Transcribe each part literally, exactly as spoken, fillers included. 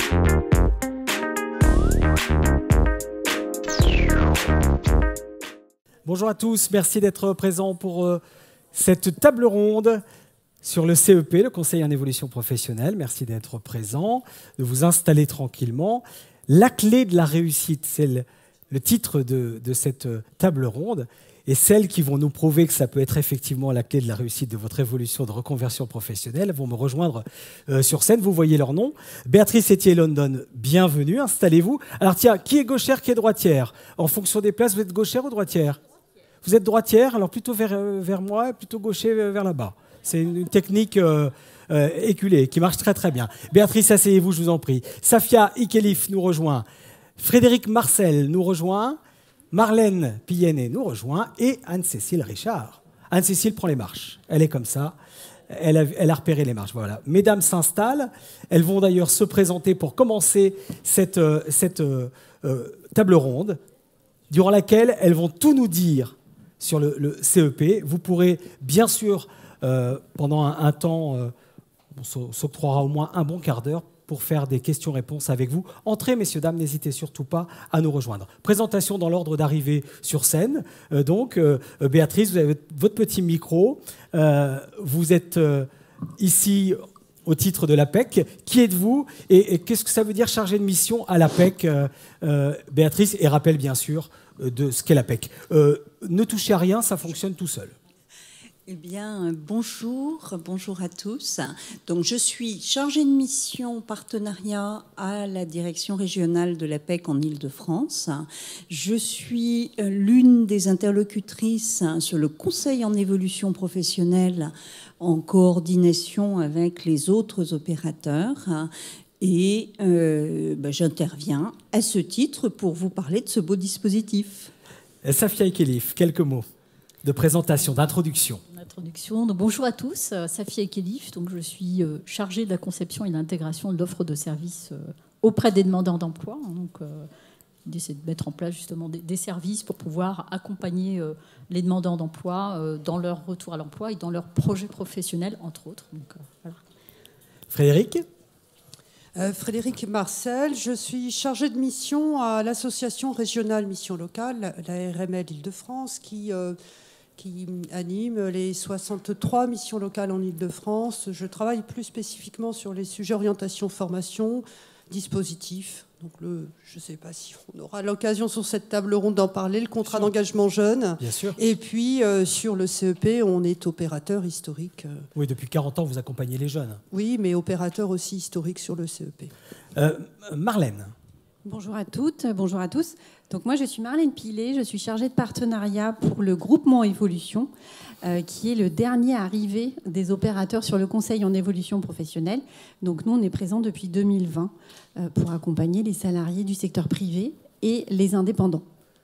Bonjour à tous, merci d'être présents pour euh, cette table ronde sur le C E P, le Conseil en évolution professionnelle. Merci d'être présents, de vous installer tranquillement. La clé de la réussite, c'est le, le titre de, de cette table ronde. Et celles qui vont nous prouver que ça peut être effectivement la clé de la réussite de votre évolution de reconversion professionnelle vont me rejoindre euh, sur scène. Vous voyez leur nom. Béatrice Etier-London, bienvenue, installez-vous. Alors tiens, qui est gauchère, qui est droitière? En fonction des places, vous êtes gauchère ou droitière? Vous êtes droitière, alors plutôt vers, euh, vers moi, plutôt gaucher vers là-bas. C'est une, une technique euh, euh, éculée qui marche très très bien. Béatrice, asseyez-vous, je vous en prie. Safia Ikelif nous rejoint. Frédéric Marcel nous rejoint. Marlène Pillennet nous rejoint et Anne-Cécile Richard. Anne-Cécile prend les marches. Elle est comme ça. Elle a, elle a repéré les marches. Voilà. Mesdames s'installent. Elles vont d'ailleurs se présenter pour commencer cette, cette euh, table ronde, durant laquelle elles vont tout nous dire sur le, le C E P. Vous pourrez, bien sûr, euh, pendant un, un temps, euh, on s'octroiera au moins un bon quart d'heure pour faire des questions-réponses avec vous. Entrez, messieurs, dames, n'hésitez surtout pas à nous rejoindre. Présentation dans l'ordre d'arrivée sur scène. Euh, donc, euh, Béatrice, vous avez votre petit micro. Euh, vous êtes euh, ici au titre de l'A P E C. Qui êtes-vous et, et qu'est-ce que ça veut dire chargé de mission à l'A P E C, euh, euh, Béatrice? Et rappel, bien sûr, euh, de ce qu'est l'A P E C. Euh, ne touchez à rien, ça fonctionne tout seul. Eh bien, bonjour, bonjour à tous. Donc, je suis chargée de mission partenariat à la direction régionale de l'A P E C en Île-de-France. Je suis l'une des interlocutrices sur le Conseil en évolution professionnelle en coordination avec les autres opérateurs. Et euh, ben, j'interviens à ce titre pour vous parler de ce beau dispositif. Safia Ikelif, quelques mots de présentation, d'introduction. Introduction. Donc, bonjour à tous, Safia Ikelif. Donc, je suis chargée de la conception et de l'intégration de l'offre de services auprès des demandeurs d'emploi. Donc, euh, l'idée, c'est de mettre en place justement des, des services pour pouvoir accompagner euh, les demandeurs d'emploi euh, dans leur retour à l'emploi et dans leurs projets professionnels, entre autres. Donc, euh, voilà. Frédéric Euh, Frédéric Marcel, je suis chargée de mission à l'association régionale Mission Locale, la R M L Île-de-France, qui, euh, qui anime les soixante-trois missions locales en Île-de-France. Je travaille plus spécifiquement sur les sujets orientation, formation, dispositifs. Donc le, je ne sais pas si on aura l'occasion sur cette table ronde d'en parler, le contrat d'engagement jeune. Bien sûr. Et puis euh, sur le C E P, on est opérateur historique. Oui, depuis quarante ans, vous accompagnez les jeunes. Oui, mais opérateur aussi historique sur le C E P. Euh, Marlène. Bonjour à toutes, bonjour à tous. Donc moi, je suis Marlène Pillet, je suis chargée de partenariat pour le groupement Évolution, euh, qui est le dernier arrivé des opérateurs sur le Conseil en évolution professionnelle. Donc nous, on est présents depuis deux mille vingt euh, pour accompagner les salariés du secteur privé et les indépendants.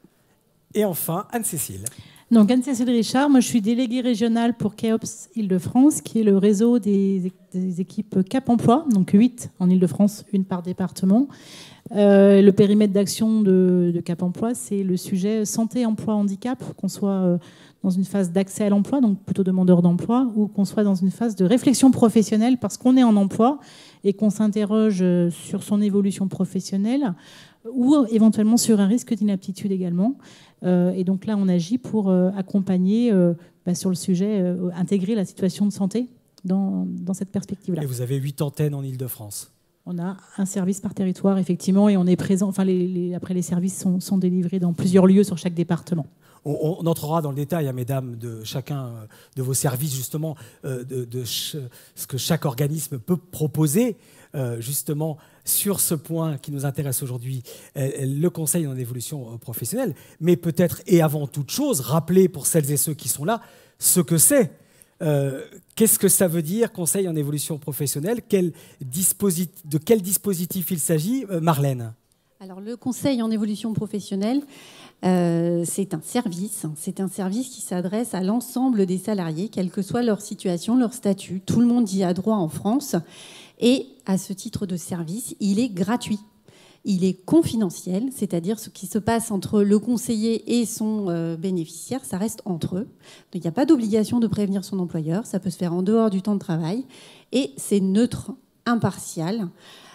Et enfin, Anne-Cécile. Donc Anne-Cécile Richard, moi je suis déléguée régionale pour CAOPS Île-de-France, qui est le réseau des, des équipes Cap Emploi, donc huit en Île-de-France, une par département. Euh, le périmètre d'action de, de Cap Emploi, c'est le sujet santé, emploi, handicap, qu'on soit euh, dans une phase d'accès à l'emploi, donc plutôt demandeur d'emploi, ou qu'on soit dans une phase de réflexion professionnelle parce qu'on est en emploi et qu'on s'interroge sur son évolution professionnelle ou éventuellement sur un risque d'inaptitude également. Euh, et donc là, on agit pour euh, accompagner euh, bah, sur le sujet, euh, intégrer la situation de santé dans, dans cette perspective-là. Et vous avez huit antennes en Île-de-France. On a un service par territoire, effectivement, et on est présent. Enfin, les, les, après, les services sont, sont délivrés dans plusieurs lieux sur chaque département. On, on entrera dans le détail, hein, mesdames, de chacun de vos services, justement, euh, de, de ch- ce que chaque organisme peut proposer, euh, justement, sur ce point qui nous intéresse aujourd'hui, euh, le Conseil en évolution professionnelle. Mais peut-être, et avant toute chose, rappeler pour celles et ceux qui sont là, ce que c'est. Euh, qu'est-ce que ça veut dire, Conseil en évolution professionnelle? Quel disposit- De quel dispositif il s'agit, euh, Marlène? Alors, le Conseil en évolution professionnelle, euh, c'est un service. C'est un service qui s'adresse à l'ensemble des salariés, quelle que soit leur situation, leur statut. Tout le monde y a droit en France. Et à ce titre de service, il est gratuit. Il est confidentiel, c'est-à-dire ce qui se passe entre le conseiller et son euh, bénéficiaire, ça reste entre eux. Donc il n'y a pas d'obligation de prévenir son employeur, ça peut se faire en dehors du temps de travail. Et c'est neutre, impartial.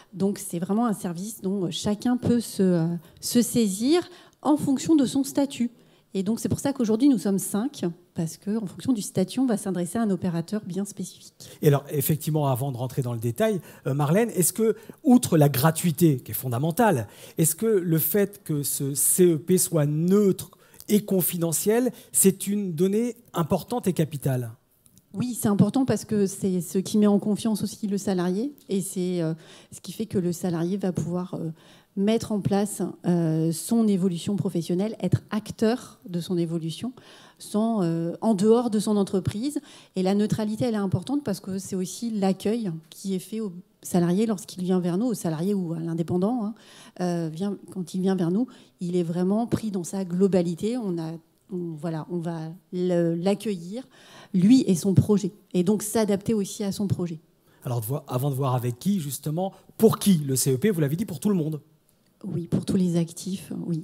Donc c'est vraiment un service dont chacun peut se, euh, se saisir en fonction de son statut. Et donc c'est pour ça qu'aujourd'hui nous sommes cinq, parce qu'en fonction du statut, on va s'adresser à un opérateur bien spécifique. Et alors effectivement, avant de rentrer dans le détail, euh, Marlène, est-ce que, outre la gratuité qui est fondamentale, est-ce que le fait que ce C E P soit neutre et confidentiel, c'est une donnée importante et capitale ? Oui, c'est important parce que c'est ce qui met en confiance aussi le salarié, et c'est euh, ce qui fait que le salarié va pouvoir euh, mettre en place euh, son évolution professionnelle, être acteur de son évolution, sans, euh, en dehors de son entreprise. Et la neutralité, elle est importante parce que c'est aussi l'accueil qui est fait au salarié lorsqu'il vient vers nous, au salarié ou à l'indépendant, hein, euh, vient, quand il vient vers nous, il est vraiment pris dans sa globalité. On a, on, voilà, on va l'accueillir, lui et son projet, et donc s'adapter aussi à son projet. Alors, de voir, avant de voir avec qui, justement, pour qui le C E P, vous l'avez dit, pour tout le monde ? Oui, pour tous les actifs, oui.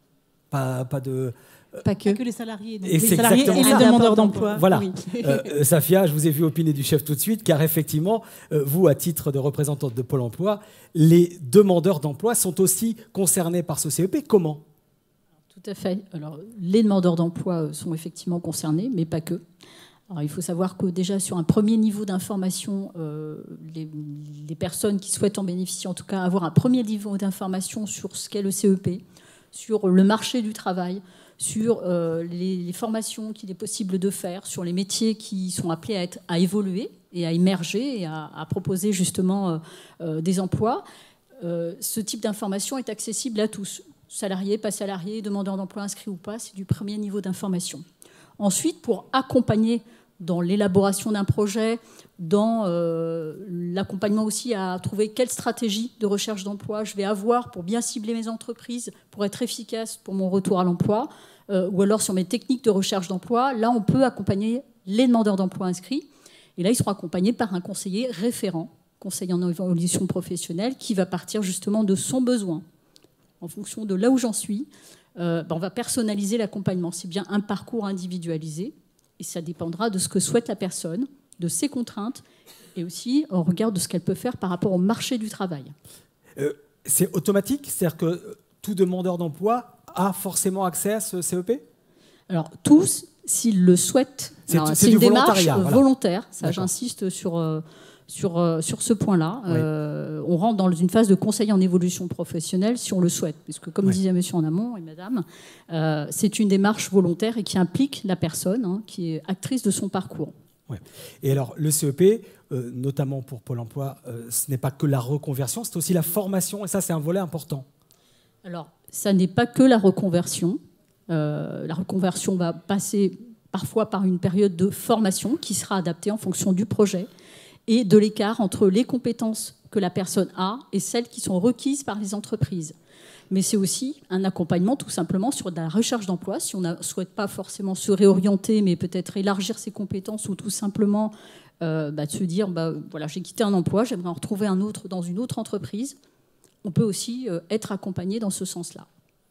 Pas, pas de... Pas que. Pas que les salariés, donc Et les c'est salariés et exactement les ça. demandeurs d'emploi. Voilà. Oui. Euh, Safia, je vous ai vu opiner du chef tout de suite, car effectivement, euh, vous, à titre de représentante de Pôle emploi, les demandeurs d'emploi sont aussi concernés par ce C E P. Comment ? Tout à fait. Alors, les demandeurs d'emploi sont effectivement concernés, mais pas que. Alors, il faut savoir que déjà sur un premier niveau d'information, euh, les, les personnes qui souhaitent en bénéficier, en tout cas avoir un premier niveau d'information sur ce qu'est le C E P, sur le marché du travail, sur euh, les, les formations qu'il est possible de faire, sur les métiers qui sont appelés à, être, à évoluer et à émerger et à, à proposer justement euh, euh, des emplois. Euh, ce type d'information est accessible à tous, salariés, pas salariés, demandeurs d'emploi inscrits ou pas, c'est du premier niveau d'information. Ensuite, pour accompagner dans l'élaboration d'un projet, dans euh, l'accompagnement aussi à trouver quelle stratégie de recherche d'emploi je vais avoir pour bien cibler mes entreprises, pour être efficace pour mon retour à l'emploi, euh, ou alors sur mes techniques de recherche d'emploi, là on peut accompagner les demandeurs d'emploi inscrits, et là ils seront accompagnés par un conseiller référent, conseiller en évolution professionnelle, qui va partir justement de son besoin. En fonction de là où j'en suis, euh, ben on va personnaliser l'accompagnement. C'est bien un parcours individualisé, et ça dépendra de ce que souhaite la personne, de ses contraintes, et aussi en regard de ce qu'elle peut faire par rapport au marché du travail. Euh, c'est automatique ? C'est-à-dire que tout demandeur d'emploi a forcément accès à ce C E P ? Alors, tous, s'ils le souhaitent, c'est, c'est, c'est c'est une du démarche voilà. volontaire, ça D'accord. j'insiste sur, euh, sur, euh, sur ce point-là. Oui. Euh, on rentre dans une phase de conseil en évolution professionnelle si on le souhaite, puisque comme Oui. disait monsieur en amont et madame, euh, c'est une démarche volontaire et qui implique la personne, hein, qui est actrice de son parcours. Ouais. Et alors, le C E P, euh, notamment pour Pôle emploi, euh, ce n'est pas que la reconversion, c'est aussi la formation, et ça, c'est un volet important. Alors, ça n'est pas que la reconversion. Euh, la reconversion va passer parfois par une période de formation qui sera adaptée en fonction du projet et de l'écart entre les compétences que la personne a et celles qui sont requises par les entreprises. Mais c'est aussi un accompagnement tout simplement sur de la recherche d'emploi. Si on ne souhaite pas forcément se réorienter, mais peut-être élargir ses compétences ou tout simplement euh, bah, de se dire bah, voilà, j'ai quitté un emploi, j'aimerais en retrouver un autre dans une autre entreprise, on peut aussi euh, être accompagné dans ce sens-là.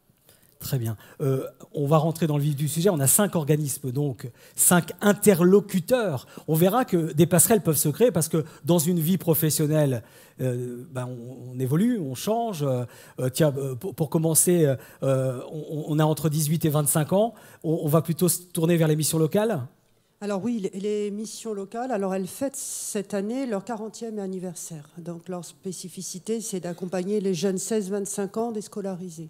Très bien. Euh, on va rentrer dans le vif du sujet. On a cinq organismes, donc cinq interlocuteurs. On verra que des passerelles peuvent se créer parce que dans une vie professionnelle, euh, ben on, on évolue, on change. Euh, tiens, pour, pour commencer, euh, on, on a entre dix-huit et vingt-cinq ans. On, on va plutôt se tourner vers les missions locales. Alors oui, les, les missions locales, alors elles fêtent cette année leur quarantième anniversaire. Donc leur spécificité, c'est d'accompagner les jeunes seize vingt-cinq ans déscolarisés.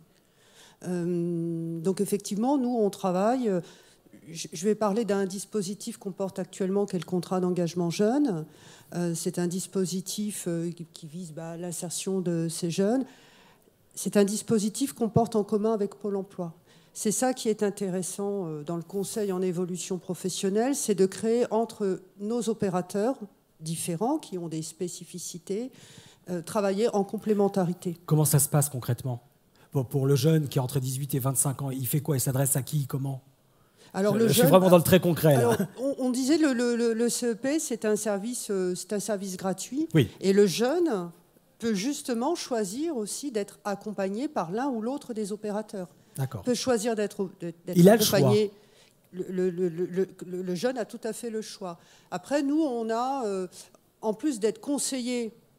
Euh, donc effectivement, nous, on travaille. Je vais parler d'un dispositif qu'on porte actuellement, qui est le contrat d'engagement jeune. Euh, c'est un dispositif euh, qui vise bah, l'insertion de ces jeunes. C'est un dispositif qu'on porte en commun avec Pôle emploi. C'est ça qui est intéressant euh, dans le conseil en évolution professionnelle, c'est de créer entre nos opérateurs différents, qui ont des spécificités, euh, travailler en complémentarité. Comment ça se passe concrètement ? Pour le jeune qui a entre dix-huit et vingt-cinq ans, il fait quoi ? Il s'adresse à qui ? Comment ? Alors, le Je jeune, suis vraiment dans le très concret. Alors, on, on disait le, le, le C E P, c'est un service, c'est un service gratuit. Oui. Et le jeune peut justement choisir aussi d'être accompagné par l'un ou l'autre des opérateurs. D'accord. Peut choisir d'être, d'être il accompagné. A le, choix. Le, le, le, le, le jeune a tout à fait le choix. Après, nous, on a, euh, en plus d'être conseillé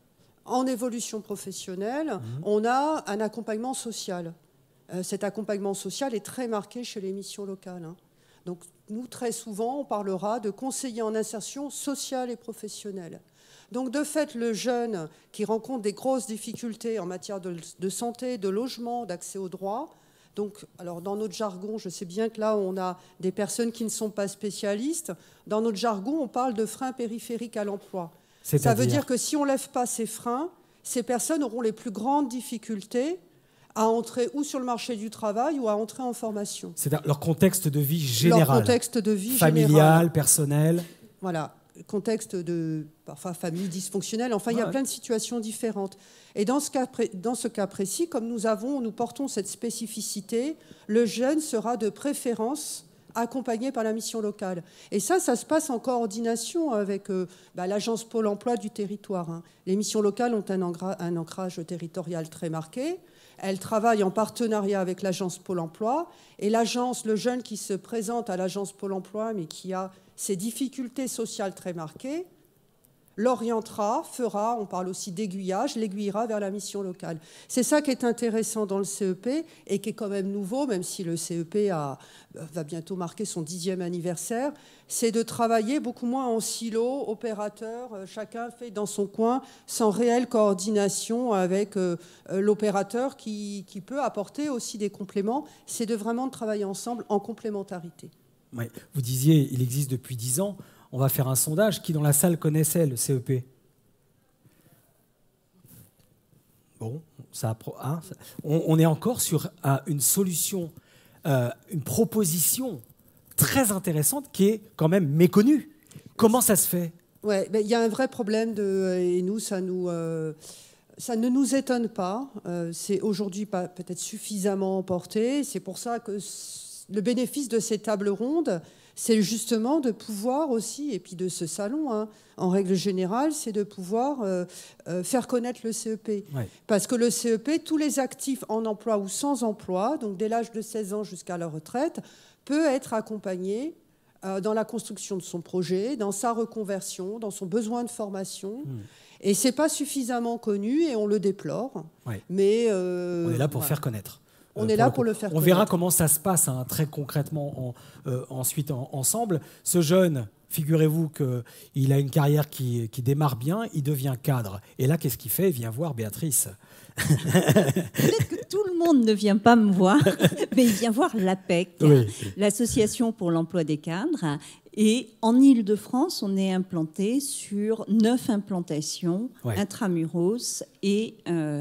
En évolution professionnelle, mmh. on a un accompagnement social. Euh, cet accompagnement social est très marqué chez les missions locales. Hein. Donc, nous, très souvent, on parlera de conseillers en insertion sociale et professionnelle. Donc, de fait, le jeune qui rencontre des grosses difficultés en matière de, de santé, de logement, d'accès aux droits, donc, alors, dans notre jargon, je sais bien que là, on a des personnes qui ne sont pas spécialistes. Dans notre jargon, on parle de freins périphériques à l'emploi. Ça veut dire que si on ne lève pas ces freins, ces personnes auront les plus grandes difficultés à entrer ou sur le marché du travail ou à entrer en formation. C'est leur contexte de vie général. Leur contexte de vie familial, général. personnel. Voilà, contexte de parfois famille dysfonctionnelle. Enfin, ouais. il y a plein de situations différentes. Et dans ce cas, dans ce cas précis, comme nous avons, nous portons cette spécificité, le jeune sera de préférence accompagné par la mission locale. Et ça, ça se passe en coordination avec euh, bah, l'agence Pôle emploi du territoire. Hein. Les missions locales ont un, un ancrage territorial très marqué. Elles travaillent en partenariat avec l'agence Pôle emploi. Et l'agence, le jeune qui se présente à l'agence Pôle emploi, mais qui a ses difficultés sociales très marquées, l'orientera, fera, on parle aussi d'aiguillage, l'aiguillera vers la mission locale. C'est ça qui est intéressant dans le C E P et qui est quand même nouveau, même si le C E P a, va bientôt marquer son dixième anniversaire, c'est de travailler beaucoup moins en silo, opérateur, chacun fait dans son coin, sans réelle coordination avec euh, l'opérateur qui, qui peut apporter aussi des compléments. C'est de vraiment de travailler ensemble en complémentarité. Ouais. Vous disiez, il existe depuis dix ans. On va faire un sondage. Qui dans la salle connaissait le C E P? Bon, ça, hein, ça on, on est encore sur uh, une solution, euh, une proposition très intéressante qui est quand même méconnue. Comment ça se fait? Ouais, ben, y a un vrai problème de, et nous, ça nous, euh, ça ne nous étonne pas. Euh, c'est aujourd'hui pas peut-être suffisamment porté. C'est pour ça que le bénéfice de ces tables rondes, c'est justement de pouvoir aussi, et puis de ce salon, hein, en règle générale, c'est de pouvoir euh, euh, faire connaître le C E P. Ouais. Parce que le C E P, tous les actifs en emploi ou sans emploi, donc dès l'âge de seize ans jusqu'à la retraite, peut être accompagné euh, dans la construction de son projet, dans sa reconversion, dans son besoin de formation. Mmh. Et ce n'est pas suffisamment connu et on le déplore. Ouais. Mais euh, on est là pour voilà. faire connaître. On euh, est là pour le faire On connaître. verra comment ça se passe hein, très concrètement en, euh, ensuite en, ensemble. Ce jeune, figurez-vous qu'il a une carrière qui, qui démarre bien, il devient cadre. Et là, qu'est-ce qu'il fait? Il vient voir Béatrice. Peut-être que tout le monde ne vient pas me voir, mais il vient voir l'A P E C, oui. l'Association pour l'emploi des cadres. Et en Île-de-France, on est implanté sur neuf implantations ouais. intramuros et euh,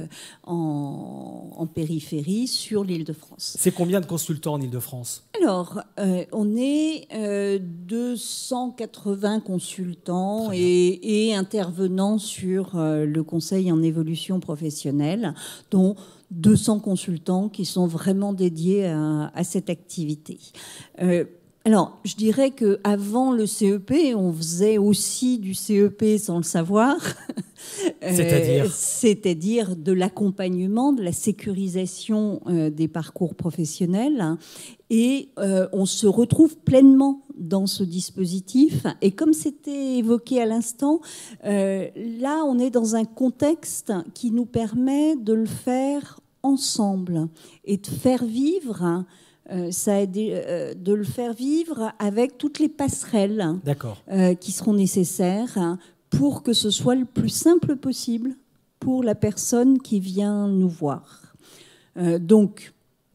en, en périphérie sur l'Île-de-France. C'est combien de consultants en Île-de-France? Alors, euh, on est euh, deux cent quatre-vingts consultants et, et intervenants sur euh, le conseil en évolution professionnelle, dont deux cents consultants qui sont vraiment dédiés à, à cette activité. Euh, Alors, je dirais qu'avant le C E P, on faisait aussi du C E P sans le savoir. C'est-à-dire euh, C'est-à-dire de l'accompagnement, de la sécurisation euh, des parcours professionnels. Et euh, on se retrouve pleinement dans ce dispositif. Et comme c'était évoqué à l'instant, euh, là, on est dans un contexte qui nous permet de le faire ensemble et de faire vivre... Euh, ça a aidé, euh, de le faire vivre avec toutes les passerelles euh, qui seront nécessaires hein, pour que ce soit le plus simple possible pour la personne qui vient nous voir. Euh, donc,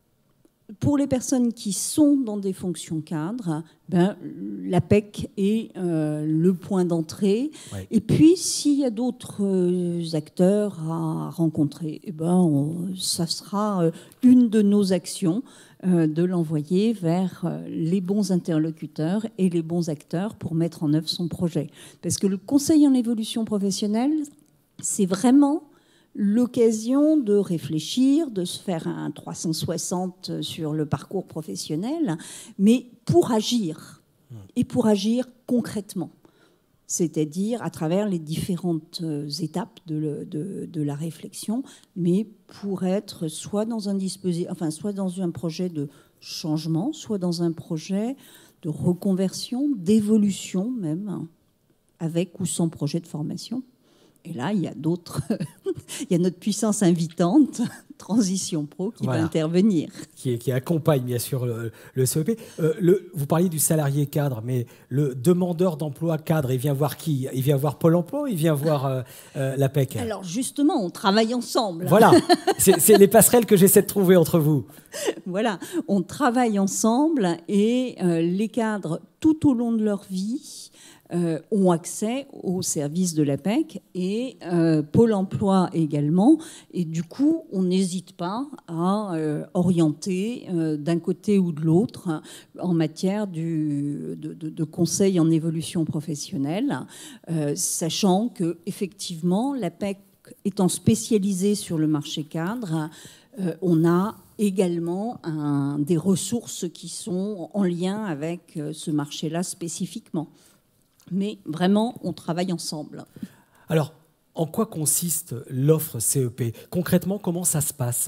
pour les personnes qui sont dans des fonctions cadres, ben, l'A P E C est euh, le point d'entrée. Ouais. Et puis, s'il y a d'autres euh, acteurs à rencontrer, eh ben, on, ça sera euh, une de nos actions euh, de l'envoyer vers euh, les bons interlocuteurs et les bons acteurs pour mettre en œuvre son projet. Parce que le conseil en évolution professionnelle, c'est vraiment l'occasion de réfléchir, de se faire un trois cent soixante sur le parcours professionnel, mais pour agir, et pour agir concrètement, c'est-à-dire à travers les différentes étapes de, de, de la réflexion, mais pour être soit dans un dispositif, enfin soit dans un projet de changement, soit dans un projet de reconversion, d'évolution même, avec ou sans projet de formation. Et là, il y a d'autres, il y a notre puissance invitante, Transition Pro, qui voilà. va intervenir. Qui, qui accompagne bien sûr le, le C E P. Euh, le, vous parliez du salarié cadre, mais le demandeur d'emploi cadre, il vient voir qui? Il vient voir Pôle emploi ou il vient voir euh, euh, l'A P E C? Alors justement, on travaille ensemble. Voilà, c'est, c'est les passerelles que j'essaie de trouver entre vous. Voilà, on travaille ensemble et euh, les cadres, tout au long de leur vie, Euh, ont accès aux services de l'A P E C et euh, Pôle emploi également. Et du coup, on n'hésite pas à euh, orienter euh, d'un côté ou de l'autre en matière du, de, de, de conseil en évolution professionnelle, euh, sachant qu'effectivement, l'A P E C étant spécialisée sur le marché cadre, euh, on a également un, des ressources qui sont en lien avec ce marché-là spécifiquement. Mais vraiment, on travaille ensemble. Alors, en quoi consiste l'offre C E P? Concrètement, comment ça se passe?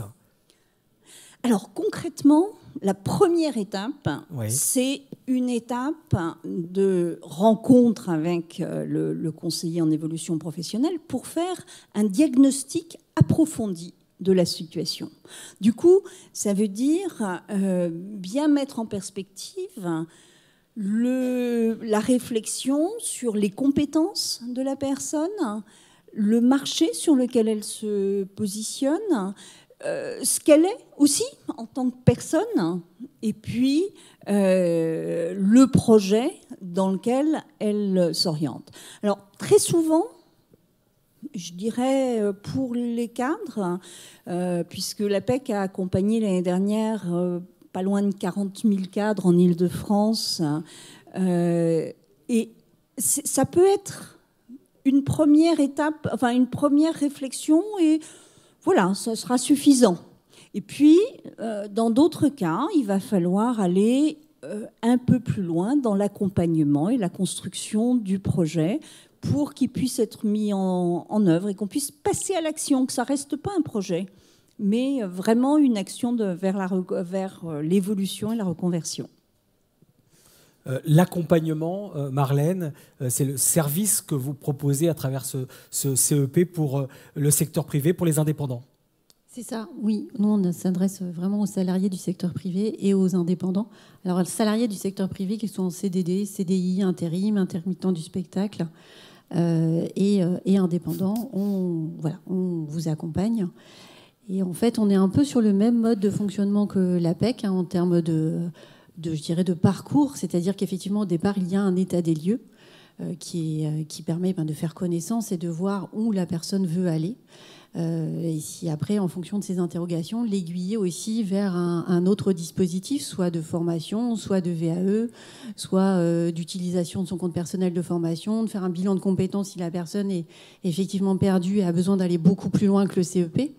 Alors, concrètement, la première étape, oui. c'est une étape de rencontre avec le, le conseiller en évolution professionnelle pour faire un diagnostic approfondi de la situation. Du coup, ça veut dire euh, bien mettre en perspective Le, la réflexion sur les compétences de la personne, le marché sur lequel elle se positionne, euh, ce qu'elle est aussi en tant que personne, et puis euh, le projet dans lequel elle s'oriente. Alors, très souvent, je dirais pour les cadres, euh, puisque l'A P E C a accompagné l'année dernière euh, pas loin de quarante mille cadres en Île-de-France. Euh, et ça peut être une première étape, enfin une première réflexion, et voilà, ça sera suffisant. Et puis, euh, dans d'autres cas, il va falloir aller euh, un peu plus loin dans l'accompagnement et la construction du projet pour qu'il puisse être mis en, en œuvre et qu'on puisse passer à l'action, que ça ne reste pas un projet, mais vraiment une action de, vers, la, vers l'évolution et la reconversion. Euh, l'accompagnement, euh, Marlène, euh, c'est le service que vous proposez à travers ce, ce C E P pour euh, le secteur privé, pour les indépendants. C'est ça, oui. Nous, on s'adresse vraiment aux salariés du secteur privé et aux indépendants. Alors, les salariés du secteur privé, qu'ils soient en C D D, C D I, intérim, intermittent du spectacle euh, et, euh, et indépendants, on, voilà, on vous accompagne. Et en fait, on est un peu sur le même mode de fonctionnement que l'A P E C hein, en termes de, de, je dirais, de parcours. C'est-à-dire qu'effectivement, au départ, il y a un état des lieux euh, qui, est, euh, qui permet ben, de faire connaissance et de voir où la personne veut aller. Euh, et si après, en fonction de ces interrogations, l'aiguiller aussi vers un, un autre dispositif, soit de formation, soit de V A E, soit euh, d'utilisation de son compte personnel de formation, de faire un bilan de compétences si la personne est effectivement perdue et a besoin d'aller beaucoup plus loin que le C E P.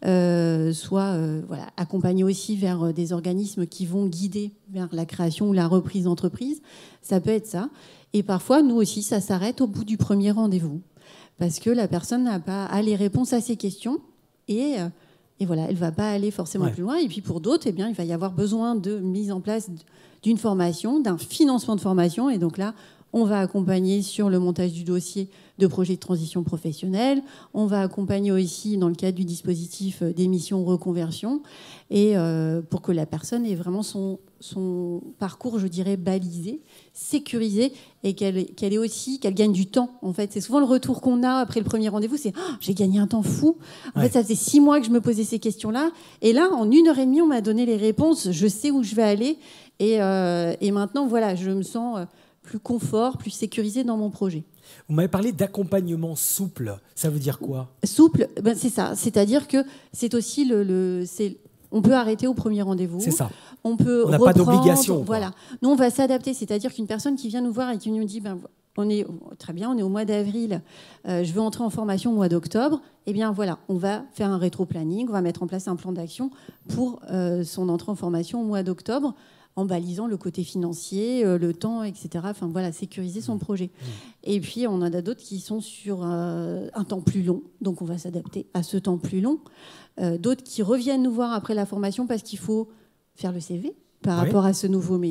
Euh, soit euh, voilà, accompagner aussi vers euh, des organismes qui vont guider vers la création ou la reprise d'entreprise. Ça peut être ça. Et parfois, nous aussi, ça s'arrête au bout du premier rendez-vous. Parce que la personne n'a pas a les réponses à ses questions et, euh, et voilà, elle ne va pas aller forcément ouais. plus loin. Et puis pour d'autres, eh bien, il va y avoir besoin de mise en place d'une formation, d'un financement de formation. Et donc là, on va accompagner sur le montage du dossier de projet de transition professionnelle. On va accompagner aussi dans le cadre du dispositif d'émission reconversion et euh, pour que la personne ait vraiment son, son parcours, je dirais, balisé, sécurisé et qu'elle, qu'elle ait aussi, qu'elle gagne du temps. En fait, c'est souvent le retour qu'on a après le premier rendez-vous, c'est oh, j'ai gagné un temps fou. En ouais. fait, ça faisait six mois que je me posais ces questions-là et là, en une heure et demie, on m'a donné les réponses. Je sais où je vais aller et, euh, et maintenant, voilà, je me sens plus confort, plus sécurisé dans mon projet. Vous m'avez parlé d'accompagnement souple. Ça veut dire quoi? Souple, ben c'est ça. C'est-à-dire que c'est aussi le... le c'est, on peut arrêter au premier rendez-vous. C'est ça. On peut on n'a pas d'obligation. Voilà. Nous, on va s'adapter. C'est-à-dire qu'une personne qui vient nous voir et qui nous dit ben, on est, très bien, on est au mois d'avril, euh, je veux entrer en formation au mois d'octobre, eh bien voilà, on va faire un rétro-planning, on va mettre en place un plan d'action pour euh, son entrée en formation au mois d'octobre, en balisant le côté financier, euh, le temps, et cetera. Enfin voilà, sécuriser son projet. Mmh. Et puis on en a d'autres qui sont sur euh, un temps plus long, donc on va s'adapter à ce temps plus long. Euh, d'autres qui reviennent nous voir après la formation parce qu'il faut faire le C V par oui. rapport à ce nouveau métier.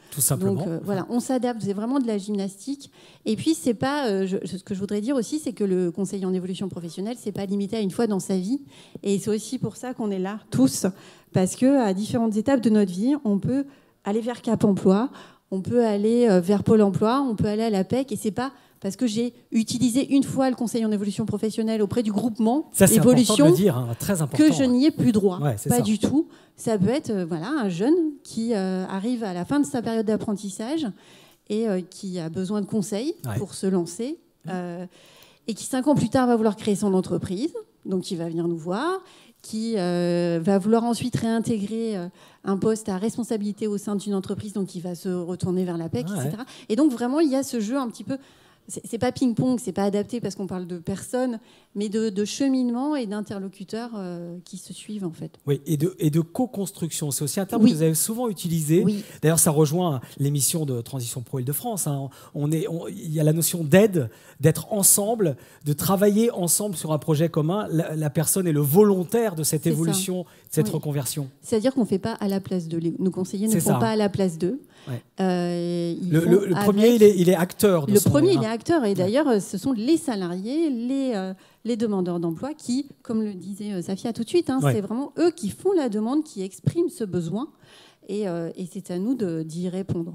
Tout simplement. Donc euh, voilà, on s'adapte, c'est vraiment de la gymnastique. Et puis c'est pas, euh, je, ce que je voudrais dire aussi, c'est que le conseiller en évolution professionnelle, c'est pas limité à une fois dans sa vie. Et c'est aussi pour ça qu'on est là tous, parce que à différentes étapes de notre vie, on peut aller vers Cap Emploi, on peut aller euh, vers Pôle Emploi, on peut aller à la P E C. Et c'est pas parce que j'ai utilisé une fois le conseil en évolution professionnelle auprès du groupement ça, c'est évolution important de le dire, hein, très important, que je ouais. n'y ai plus droit. Ouais, c'est pas ça. du tout. Ça peut être euh, voilà, un jeune qui euh, arrive à la fin de sa période d'apprentissage et euh, qui a besoin de conseils ouais. pour se lancer euh, et qui, cinq ans plus tard, va vouloir créer son entreprise. Donc, il va venir nous voir, qui euh, va vouloir ensuite réintégrer euh, un poste à responsabilité au sein d'une entreprise, donc il va se retourner vers la P E C, ouais. et cetera. Et donc, vraiment, il y a ce jeu un petit peu... C'est pas ping-pong, c'est pas adapté parce qu'on parle de personnes, mais de, de cheminement et d'interlocuteurs euh, qui se suivent en fait. Oui, et de, et de co-construction. C'est aussi un terme oui. que vous avez souvent utilisé. Oui. D'ailleurs, ça rejoint l'émission de Transition Pro Île-de-France. Hein. On est, on, il y a la notion d'aide, d'être ensemble, de travailler ensemble sur un projet commun. La, la personne est le volontaire de cette C'est évolution, ça. de cette oui. reconversion. C'est-à-dire qu'on ne fait pas à la place d'eux. Nos conseillers ne C'est font ça. pas à la place d'eux. Ouais. Euh, le le, le premier, il est, il est acteur de Le son, premier, hein. il est acteur. Et d'ailleurs, ce sont les salariés, les, euh, les demandeurs d'emploi qui, comme le disait Safia tout de suite, hein, ouais. c'est vraiment eux qui font la demande, qui expriment ce besoin. Et, euh, et c'est à nous de, d'y répondre.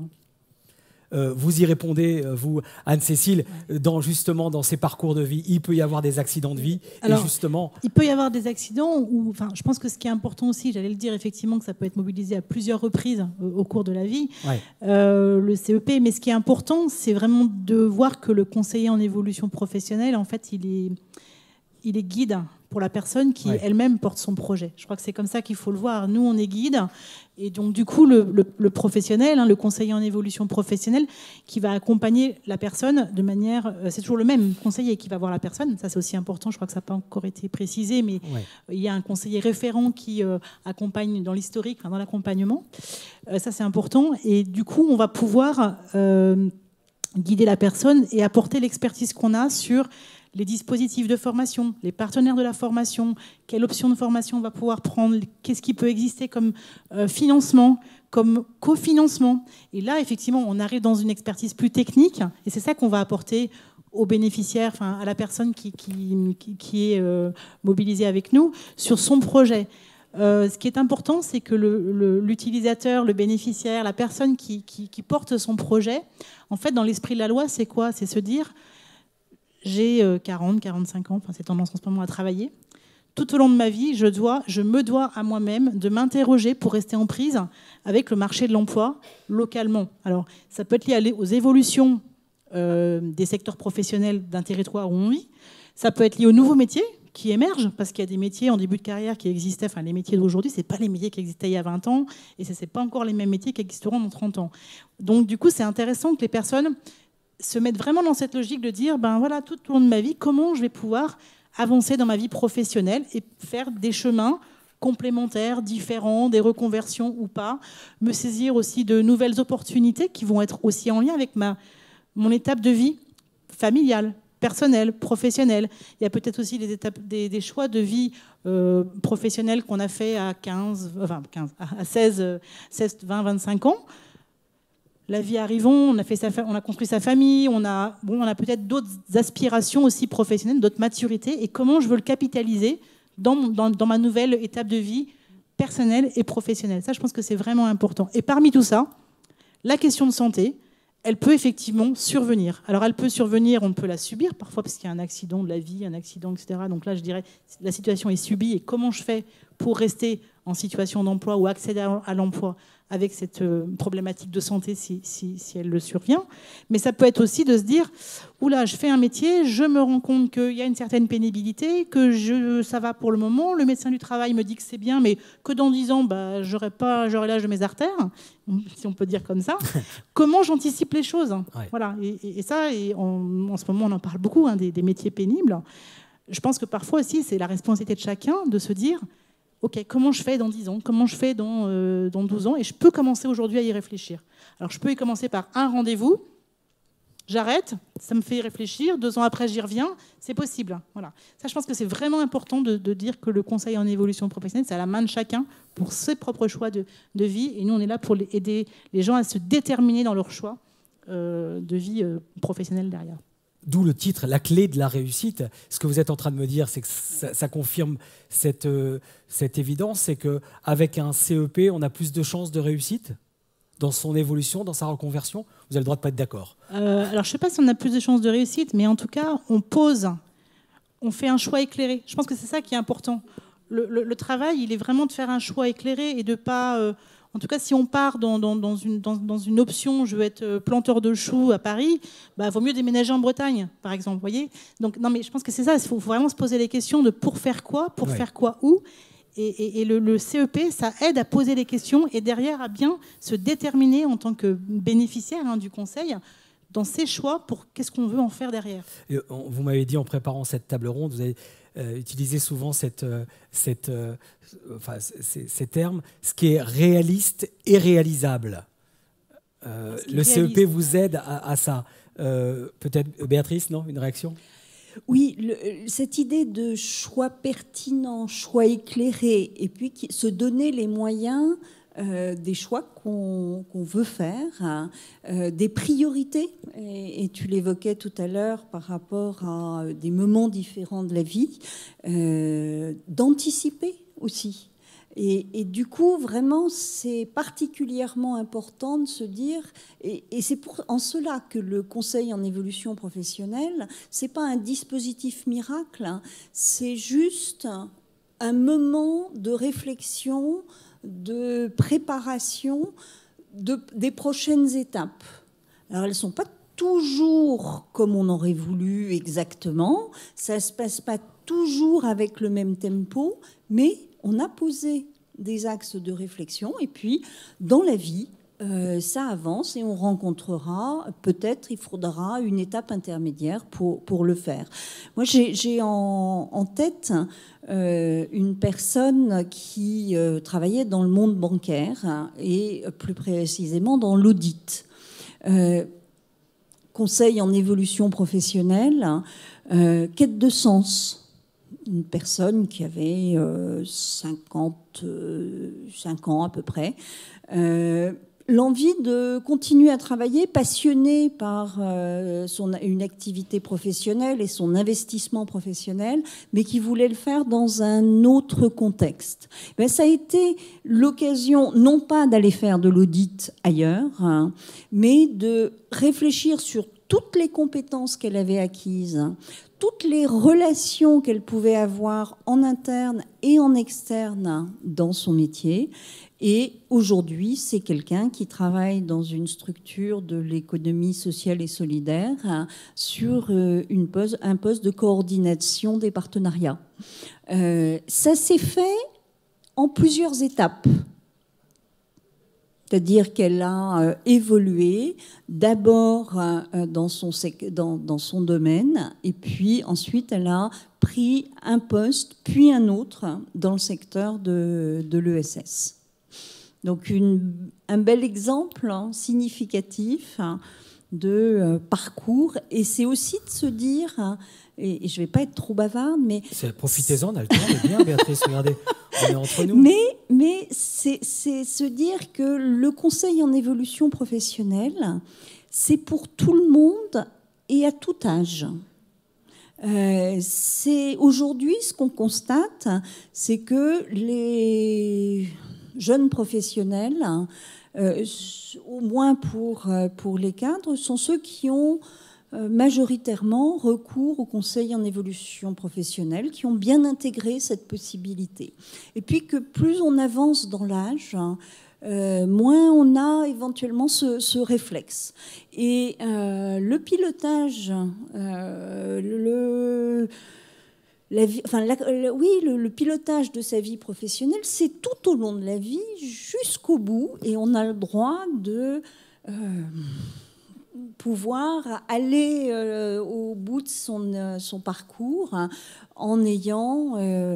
Euh, vous y répondez, vous, Anne-Cécile, ouais. dans, justement dans ces parcours de vie, il peut y avoir des accidents de vie. Alors, et justement... il peut y avoir des accidents où, enfin, je pense que ce qui est important aussi, j'allais le dire effectivement, que ça peut être mobilisé à plusieurs reprises euh, au cours de la vie, ouais. euh, le C E P. Mais ce qui est important, c'est vraiment de voir que le conseiller en évolution professionnelle, en fait, il est, il est guide pour la personne qui ouais. elle-même porte son projet. Je crois que c'est comme ça qu'il faut le voir. Nous, on est guide. Et donc, du coup, le, le, le professionnel, hein, le conseiller en évolution professionnelle, qui va accompagner la personne de manière... Euh, c'est toujours le même conseiller qui va voir la personne. Ça, c'est aussi important. Je crois que ça n'a pas encore été précisé, mais ouais. il y a un conseiller référent qui euh, accompagne dans l'historique, enfin, dans l'accompagnement. Euh, ça, c'est important. Et du coup, on va pouvoir euh, guider la personne et apporter l'expertise qu'on a sur... les dispositifs de formation, les partenaires de la formation, quelle option de formation on va pouvoir prendre, qu'est-ce qui peut exister comme euh, financement, comme cofinancement. Et là, effectivement, on arrive dans une expertise plus technique, et c'est ça qu'on va apporter aux bénéficiaires, enfin, à la personne qui, qui, qui, qui est euh, mobilisée avec nous, sur son projet. Euh, ce qui est important, c'est que le, le, l'utilisateur, le bénéficiaire, la personne qui, qui, qui porte son projet, en fait, dans l'esprit de la loi, c'est quoi ? C'est se dire... j'ai quarante, quarante-cinq ans, enfin, c'est tendance en ce moment à travailler. Tout au long de ma vie, je, dois, je me dois à moi-même de m'interroger pour rester en prise avec le marché de l'emploi localement. Alors, ça peut être lié aux évolutions euh, des secteurs professionnels d'un territoire où on vit. Ça peut être lié aux nouveaux métiers qui émergent, parce qu'il y a des métiers en début de carrière qui existaient, enfin les métiers d'aujourd'hui, ce n'est pas les métiers qui existaient il y a vingt ans, et ce n'est pas encore les mêmes métiers qui existeront dans trente ans. Donc, du coup, c'est intéressant que les personnes... se mettre vraiment dans cette logique de dire, ben voilà, tout au long de ma vie, comment je vais pouvoir avancer dans ma vie professionnelle et faire des chemins complémentaires, différents, des reconversions ou pas, me saisir aussi de nouvelles opportunités qui vont être aussi en lien avec ma, mon étape de vie familiale, personnelle, professionnelle. Il y a peut-être aussi des, étapes, des, des choix de vie euh, professionnelle qu'on a fait à quinze, enfin quinze, à seize, seize, vingt, vingt-cinq ans. La vie arrivant, on a, fait sa fa- on a construit sa famille, on a, bon, on a peut-être d'autres aspirations aussi professionnelles, d'autres maturités, et comment je veux le capitaliser dans, mon, dans, dans ma nouvelle étape de vie personnelle et professionnelle. Ça, je pense que c'est vraiment important. Et parmi tout ça, la question de santé, elle peut effectivement survenir. Alors, elle peut survenir, on peut la subir parfois parce qu'il y a un accident de la vie, un accident, et cetera. Donc là, je dirais, la situation est subie, et comment je fais pour rester en situation d'emploi ou accéder à l'emploi avec cette problématique de santé si, si, si elle le survient. Mais ça peut être aussi de se dire, oula, je fais un métier, je me rends compte qu'il y a une certaine pénibilité, que je, ça va pour le moment, le médecin du travail me dit que c'est bien, mais que dans dix ans, bah, j'aurai pas, j'aurai l'âge de mes artères, si on peut dire comme ça. Comment j'anticipe les choses, ouais. Voilà. Et, et, et ça, et on, en ce moment, on en parle beaucoup, hein, des, des métiers pénibles. Je pense que parfois aussi, c'est la responsabilité de chacun de se dire, OK, comment je fais dans dix ans, comment je fais dans, euh, dans douze ans, et je peux commencer aujourd'hui à y réfléchir. Alors, je peux y commencer par un rendez-vous j'arrête, ça me fait réfléchir, deux ans après j'y reviens, c'est possible. Voilà. Ça, je pense que c'est vraiment important de, de dire que le conseil en évolution professionnelle, c'est à la main de chacun pour ses propres choix de, de vie. Et nous, on est là pour les, aider les gens à se déterminer dans leur choix euh, de vie euh, professionnelle derrière. D'où le titre, la clé de la réussite. Ce que vous êtes en train de me dire, c'est que ça, ça confirme cette, euh, cette évidence, c'est qu'avec un C E P, on a plus de chances de réussite dans son évolution, dans sa reconversion. Vous avez le droit de ne pas être d'accord. Euh, alors, je ne sais pas si on a plus de chances de réussite, mais en tout cas, on pose, on fait un choix éclairé. Je pense que c'est ça qui est important. Le, le, le travail, il est vraiment de faire un choix éclairé et de pas... Euh, en tout cas, si on part dans, dans, dans, une, dans, dans une option, je veux être planteur de choux à Paris, bah, vaut mieux déménager en Bretagne, par exemple. Voyez. Donc, non, mais je pense que c'est ça. Il faut vraiment se poser les questions de pour faire quoi, pour ouais. faire quoi, où. Et, et, et le, le C E P, ça aide à poser les questions et derrière à bien se déterminer en tant que bénéficiaire hein, du conseil dans ses choix pour qu'est-ce qu'on veut en faire derrière. Et on, vous m'avez dit en préparant cette table ronde, vous avez euh, utilisé souvent cette, euh, cette, euh, enfin, ces, ces termes, ce qui est réaliste et réalisable. Euh, le réaliste. C E P vous aide à, à ça. Euh, peut-être Béatrice, non, une réaction ? Oui, le, cette idée de choix pertinent, choix éclairé, et puis qui, se donner les moyens euh, des choix qu'on qu'on veut faire, hein, euh, des priorités, et, et tu l'évoquais tout à l'heure par rapport à des moments différents de la vie, euh, d'anticiper aussi. Et, et du coup, vraiment, c'est particulièrement important de se dire, et, et c'est pour, en cela que le conseil en évolution professionnelle, c'est pas un dispositif miracle, hein, c'est juste un moment de réflexion, de préparation de, des prochaines étapes. Alors, elles sont pas toujours comme on aurait voulu exactement, ça se passe pas toujours avec le même tempo, mais on a posé des axes de réflexion et puis dans la vie, euh, ça avance et on rencontrera, peut-être il faudra une étape intermédiaire pour, pour le faire. Moi, j'ai, j'ai en, en tête euh, une personne qui euh, travaillait dans le monde bancaire hein, et plus précisément dans l'audit. Euh, conseil en évolution professionnelle, euh, quête de sens. Une personne qui avait euh, cinquante-cinq ans à peu près, euh, l'envie de continuer à travailler, passionné par euh, son, une activité professionnelle et son investissement professionnel, mais qui voulait le faire dans un autre contexte. Ben, ça a été l'occasion, non pas d'aller faire de l'audit ailleurs, hein, mais de réfléchir sur toutes les compétences qu'elle avait acquises, toutes les relations qu'elle pouvait avoir en interne et en externe dans son métier. Et aujourd'hui, c'est quelqu'un qui travaille dans une structure de l'économie sociale et solidaire hein, sur une poste, un poste de coordination des partenariats. Euh, ça s'est fait en plusieurs étapes. C'est-à-dire qu'elle a euh, évolué d'abord euh, dans, son, dans, dans son domaine et puis ensuite elle a pris un poste puis un autre dans le secteur de, de l'E S S. Donc une, un bel exemple hein, significatif hein, de euh, parcours et c'est aussi de se dire, hein, et, et je ne vais pas être trop bavarde, mais... Profitez-en, on a le temps, c'est bien Béatrice, regardez, on est entre nous. Mais, mais c'est, c'est se dire que le conseil en évolution professionnelle, c'est pour tout le monde et à tout âge. Euh, c'est, aujourd'hui, ce qu'on constate, c'est que les jeunes professionnels, euh, au moins pour, pour les cadres, sont ceux qui ont majoritairement recours au conseil en évolution professionnelle, qui ont bien intégré cette possibilité. Et puis que plus on avance dans l'âge, euh, moins on a éventuellement ce, ce réflexe. Et euh, le pilotage, euh, le... La vie, enfin, la, la, oui, le, le pilotage de sa vie professionnelle, c'est tout au long de la vie, jusqu'au bout, et on a le droit de... Euh, pouvoir aller euh, au bout de son, euh, son parcours hein, en ayant euh,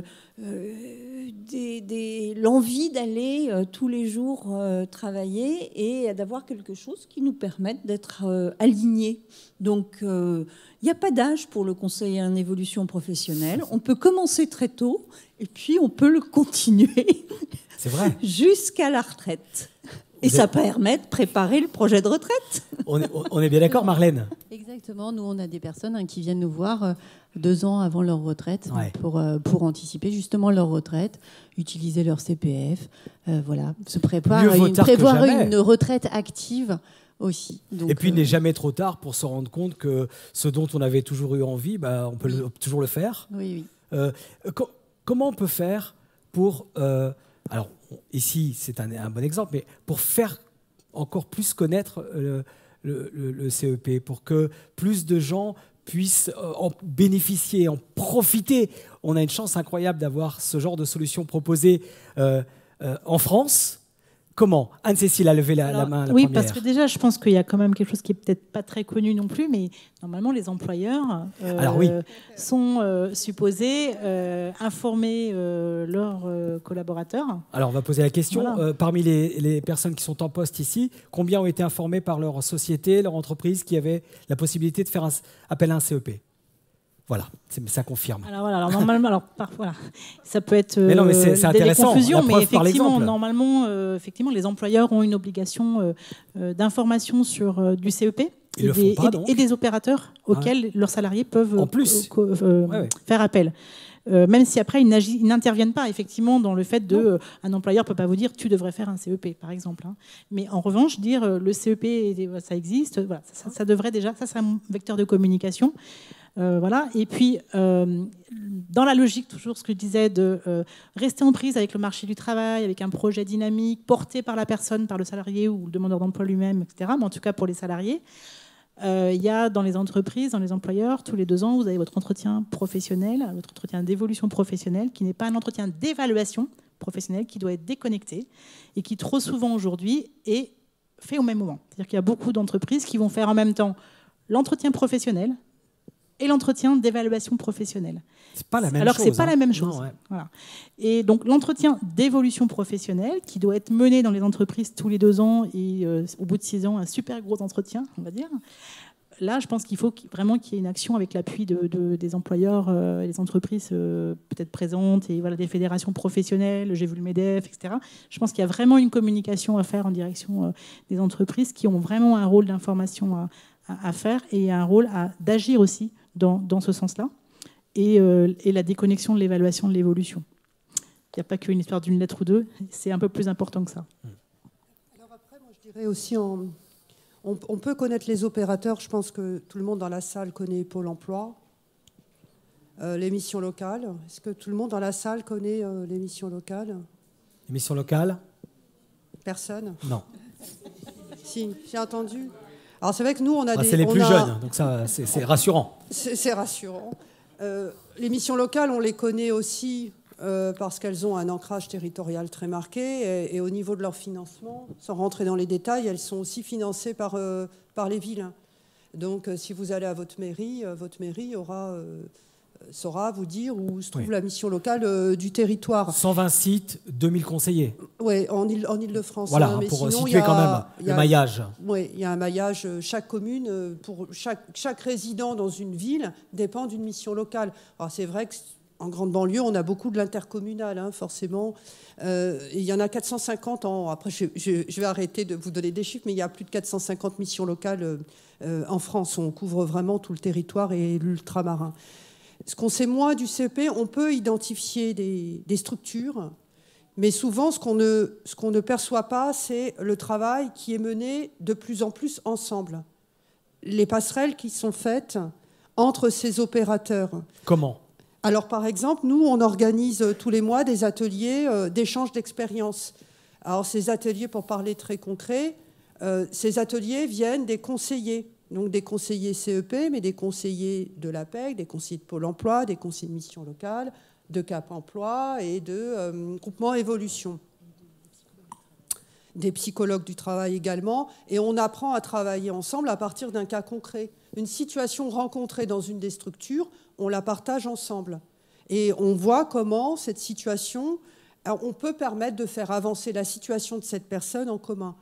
euh, des, des, l'envie d'aller euh, tous les jours euh, travailler et d'avoir quelque chose qui nous permette d'être euh, alignés. Donc, il euh, n'y a pas d'âge pour le conseil en évolution professionnelle. On peut commencer très tôt et puis on peut le continuer. C'est vrai. Jusqu'à la retraite. Et ça permet de préparer le projet de retraite. On est, on est bien d'accord, Marlène? Exactement. Nous, on a des personnes hein, qui viennent nous voir euh, deux ans avant leur retraite ouais. pour, euh, pour anticiper justement leur retraite, utiliser leur C P F, euh, voilà, se préparer, une, prévoir une retraite active aussi. Donc, et puis, il euh, n'est jamais trop tard pour se rendre compte que ce dont on avait toujours eu envie, bah, on peut oui. le, toujours le faire. Oui, oui. Euh, co- comment on peut faire pour... Euh, alors, ici, c'est un, un bon exemple, mais pour faire encore plus connaître le, le, le, le C E P, pour que plus de gens puissent en bénéficier, en profiter. On a une chance incroyable d'avoir ce genre de solution proposée euh, euh, en France. Comment? Anne-Cécile a levé la, Alors, la main la oui, première. parce que déjà, je pense qu'il y a quand même quelque chose qui est peut-être pas très connu non plus, mais normalement, les employeurs euh, Alors, oui. sont euh, supposés euh, informer euh, leurs euh, collaborateurs. Alors, on va poser la question. Voilà. Euh, parmi les, les personnes qui sont en poste ici, combien ont été informées par leur société, leur entreprise, qui avait la possibilité de faire un, appel à un C E P? Voilà, ça confirme. Alors voilà, alors normalement, alors parfois, voilà, ça peut être euh, mais non, mais c'est, c'est des confusions, mais effectivement, par normalement, euh, effectivement, les employeurs ont une obligation euh, euh, d'information sur euh, du C E P Ils et, le des, font pas, et, donc. et des opérateurs auxquels ouais. leurs salariés peuvent en plus. euh, euh, ouais, ouais. faire appel. Euh, même si après ils, ils n'interviennent pas effectivement dans le fait de euh, un employeur peut pas vous dire tu devrais faire un C E P par exemple, hein. Mais en revanche dire euh, le C E P ça existe, voilà, ça, ça devrait déjà, ça c'est un vecteur de communication. Euh, voilà. Et puis, euh, dans la logique, toujours ce que je disais, de euh, rester en prise avec le marché du travail, avec un projet dynamique porté par la personne, par le salarié ou le demandeur d'emploi lui-même, et cetera. Mais en tout cas, pour les salariés, euh, il y a dans les entreprises, dans les employeurs, tous les deux ans, vous avez votre entretien professionnel, votre entretien d'évolution professionnelle, qui n'est pas un entretien d'évaluation professionnelle, qui doit être déconnecté et qui, trop souvent aujourd'hui, est fait au même moment. C'est-à-dire qu'il y a beaucoup d'entreprises qui vont faire en même temps l'entretien professionnel et l'entretien d'évaluation professionnelle. C'est pas la même Alors chose. Alors que c'est pas hein. la même chose. Non, ouais. Voilà. Et donc l'entretien d'évolution professionnelle qui doit être mené dans les entreprises tous les deux ans et euh, au bout de six ans, un super gros entretien, on va dire. Là, je pense qu'il faut vraiment qu'il y ait une action avec l'appui de, de, des employeurs, euh, des entreprises euh, peut-être présentes et voilà, des fédérations professionnelles, j'ai vu le MEDEF, et cetera. Je pense qu'il y a vraiment une communication à faire en direction euh, des entreprises qui ont vraiment un rôle d'information à, à, à faire et un rôle à, d'agir aussi dans, dans ce sens-là. Et, euh, et la déconnexion de l'évaluation de l'évolution. Il n'y a pas qu'une histoire d'une lettre ou deux, c'est un peu plus important que ça. Alors après, moi je dirais aussi, en, on, on peut connaître les opérateurs, je pense que tout le monde dans la salle connaît Pôle emploi, euh, les missions locales. Est-ce que tout le monde dans la salle connaît euh, les missions locales? Les missions locales? Personne? Non. Si, j'ai entendu. Alors c'est vrai que nous, on a ah, des... C'est les on plus a, jeunes, donc ça, c'est, c'est rassurant. C'est, c'est rassurant. Euh, les missions locales, on les connaît aussi euh, parce qu'elles ont un ancrage territorial très marqué et, et au niveau de leur financement, sans rentrer dans les détails, elles sont aussi financées par, euh, par les villes. Donc euh, si vous allez à votre mairie, euh, votre mairie aura, euh, saura vous dire où se trouve oui. la mission locale euh, du territoire. cent vingt sites, deux mille conseillers. Oui, en, Ile, en Ile-de-France. Voilà, hein, mais pour sinon, situer a, quand même le a, maillage. Oui, il y a un maillage. Chaque commune, pour chaque, chaque résident dans une ville dépend d'une mission locale. Alors c'est vrai qu'en grande banlieue, on a beaucoup de l'intercommunal, hein, forcément. Euh, il y en a quatre cent cinquante en... Après, je, je, je vais arrêter de vous donner des chiffres, mais il y a plus de quatre cent cinquante missions locales euh, en France. On couvre vraiment tout le territoire et l'ultramarin. Ce qu'on sait moins du C E P, on peut identifier des, des structures, mais souvent, ce qu'on ne, ce qu'on ne perçoit pas, c'est le travail qui est mené de plus en plus ensemble. Les passerelles qui sont faites entre ces opérateurs. Comment ? Alors, par exemple, nous, on organise tous les mois des ateliers euh, d'échange d'expériences. Alors, ces ateliers, pour parler très concret, euh, ces ateliers viennent des conseillers. Donc des conseillers C E P, mais des conseillers de l'A P E C, des conseillers de Pôle emploi, des conseillers de mission locale, de Cap emploi et de euh, groupement évolution. des psychologues du travail également, et on apprend à travailler ensemble à partir d'un cas concret. Une situation rencontrée dans une des structures, on la partage ensemble. Et on voit comment cette situation, on peut permettre de faire avancer la situation de cette personne en commun.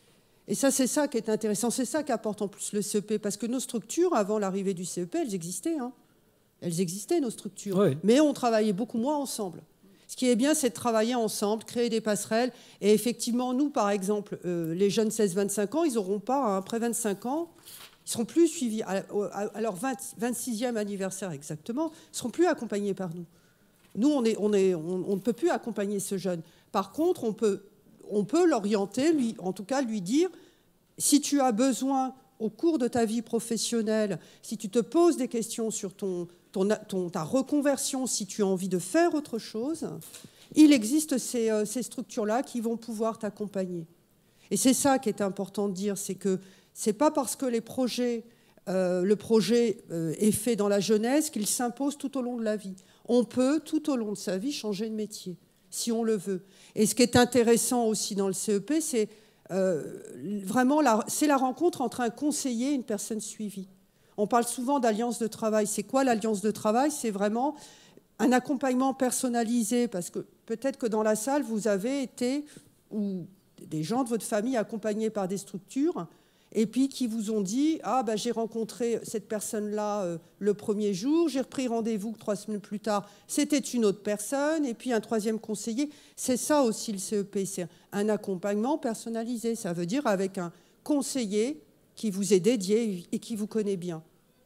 Et ça, c'est ça qui est intéressant, c'est ça qu'apporte en plus le C E P, parce que nos structures, avant l'arrivée du C E P, elles existaient. Hein. Elles existaient, nos structures, oui. Mais on travaillait beaucoup moins ensemble. Ce qui est bien, c'est de travailler ensemble, créer des passerelles. Et effectivement, nous, par exemple, euh, les jeunes seize vingt-cinq ans, ils n'auront pas, hein, après vingt-cinq ans, ils ne seront plus suivis, à, à, à leur vingt, vingt-sixième anniversaire exactement, ils ne seront plus accompagnés par nous. Nous, on, est, on, est, on, on ne peut plus accompagner ce jeune. Par contre, on peut... on peut l'orienter, lui, en tout cas lui dire, si tu as besoin au cours de ta vie professionnelle, si tu te poses des questions sur ton, ton, ton, ta reconversion, si tu as envie de faire autre chose, il existe ces, euh, ces structures-là qui vont pouvoir t'accompagner. Et c'est ça qui est important de dire, c'est que ce n'est pas parce que les projets, euh, le projet euh, est fait dans la jeunesse qu'il s'impose tout au long de la vie. On peut, tout au long de sa vie, changer de métier, si on le veut. Et ce qui est intéressant aussi dans le C E P, c'est euh, vraiment la, c'est la rencontre entre un conseiller et une personne suivie. On parle souvent d'alliance de travail. C'est quoi l'alliance de travail? C'est vraiment un accompagnement personnalisé, parce que peut-être que dans la salle, vous avez été, ou des gens de votre famille accompagnés par des structures, et puis qui vous ont dit « Ah, ben, j'ai rencontré cette personne-là euh, le premier jour, j'ai repris rendez-vous trois semaines plus tard, c'était une autre personne, et puis un troisième conseiller. » C'est ça aussi le C E P, c'est un accompagnement personnalisé. Ça veut dire avec un conseiller qui vous est dédié et qui vous connaît bien.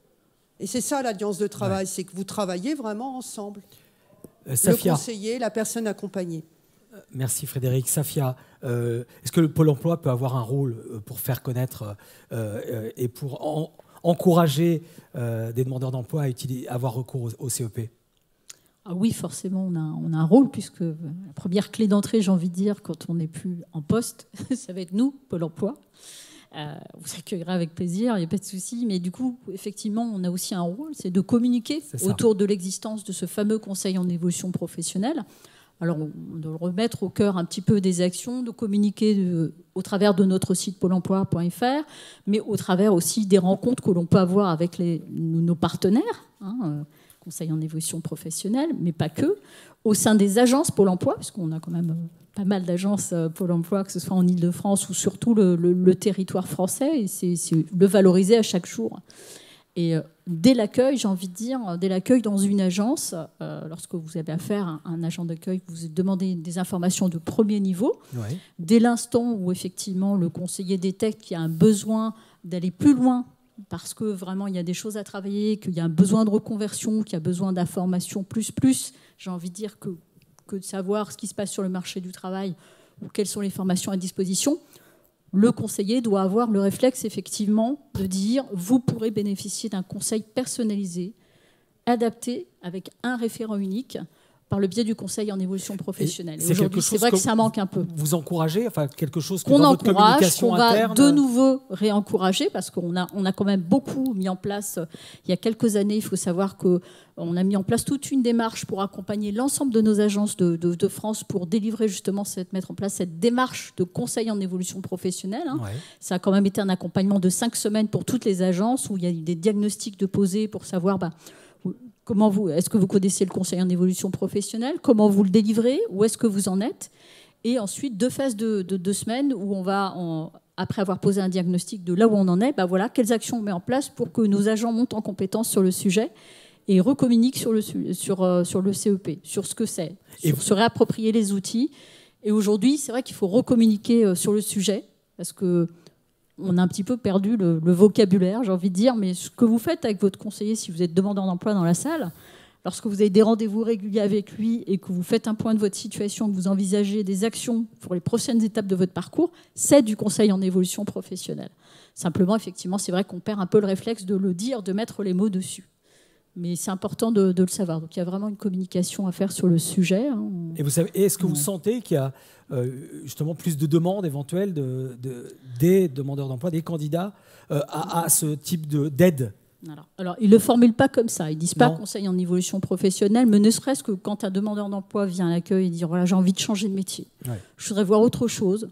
Et c'est ça l'alliance de travail, ouais. C'est que vous travaillez vraiment ensemble. Euh, Safia. Le conseiller, la personne accompagnée. Merci Frédéric. Safia, euh, est-ce que le Pôle emploi peut avoir un rôle pour faire connaître euh, et pour en, encourager euh, des demandeurs d'emploi à, utiliser, à avoir recours au, au C E P? Ah oui, forcément, on a, on a un rôle, puisque la première clé d'entrée, j'ai envie de dire, quand on n'est plus en poste, ça va être nous, Pôle emploi. Euh, vous accueillerez avec plaisir, il n'y a pas de souci. Mais du coup, effectivement, on a aussi un rôle, c'est de communiquer autour de l'existence de ce fameux conseil en évolution professionnelle. Alors, de le remettre au cœur un petit peu des actions, de communiquer de, au travers de notre site pôle emploi point f r, mais au travers aussi des rencontres que l'on peut avoir avec les, nos partenaires, hein, euh, conseil en évolution professionnelle, mais pas que, au sein des agences Pôle emploi, puisqu'on a quand même pas mal d'agences Pôle emploi, que ce soit en Ile-de-France ou surtout le, le, le territoire français, et c'est, c'est le valoriser à chaque jour. Et dès l'accueil, j'ai envie de dire, dès l'accueil dans une agence, euh, lorsque vous avez affaire à un agent d'accueil, vous demandez des informations de premier niveau. Ouais. Dès l'instant où effectivement le conseiller détecte qu'il y a un besoin d'aller plus loin, parce que vraiment il y a des choses à travailler, qu'il y a un besoin de reconversion, qu'il y a besoin d'informations plus plus, j'ai envie de dire que, que de savoir ce qui se passe sur le marché du travail ou quelles sont les formations à disposition. Le conseiller doit avoir le réflexe, effectivement, de dire « vous pourrez bénéficier d'un conseil personnalisé, adapté, avec un référent unique, par le biais du conseil en évolution professionnelle. » Aujourd'hui, c'est vrai que, que ça manque un peu. Vous encouragez, enfin quelque chose que qu'on dans encourage, votre communication qu'on va interne... de nouveau réencourager, parce qu'on a, on a quand même beaucoup mis en place, il y a quelques années, il faut savoir qu'on a mis en place toute une démarche pour accompagner l'ensemble de nos agences de, de, de France pour délivrer justement, cette, mettre en place cette démarche de conseil en évolution professionnelle. Hein. Ouais. Ça a quand même été un accompagnement de cinq semaines pour toutes les agences, où il y a eu des diagnostics de poser pour savoir... Bah, Comment vous, est-ce que vous connaissez le conseil en évolution professionnelle? Comment vous le délivrez? Où est-ce que vous en êtes? Et ensuite, deux phases de, de deux semaines où on va, en, après avoir posé un diagnostic de là où on en est, ben voilà, quelles actions on met en place pour que nos agents montent en compétence sur le sujet et recommuniquent sur le, sur, euh, sur le C E P, sur ce que c'est, sur vous... se réapproprier les outils. Et aujourd'hui, c'est vrai qu'il faut recommuniquer euh, sur le sujet, parce que on a un petit peu perdu le, le vocabulaire, j'ai envie de dire, mais ce que vous faites avec votre conseiller, si vous êtes demandeur d'emploi dans la salle, lorsque vous avez des rendez-vous réguliers avec lui et que vous faites un point de votre situation, que vous envisagez des actions pour les prochaines étapes de votre parcours, c'est du conseil en évolution professionnelle. Simplement, effectivement, c'est vrai qu'on perd un peu le réflexe de le dire, de mettre les mots dessus. Mais c'est important de, de le savoir. Donc il y a vraiment une communication à faire sur le sujet. Hein. Et vous savez, est-ce que vous ouais. sentez qu'il y a euh, justement plus de demandes éventuelles de, de, des demandeurs d'emploi, des candidats euh, à, à ce type de, d'aide? Alors, alors, ils ne le formulent pas comme ça. Ils ne disent pas conseil en évolution professionnelle, mais ne serait-ce que quand un demandeur d'emploi vient à l'accueil et dit voilà, j'ai envie de changer de métier, ouais. je voudrais voir autre chose.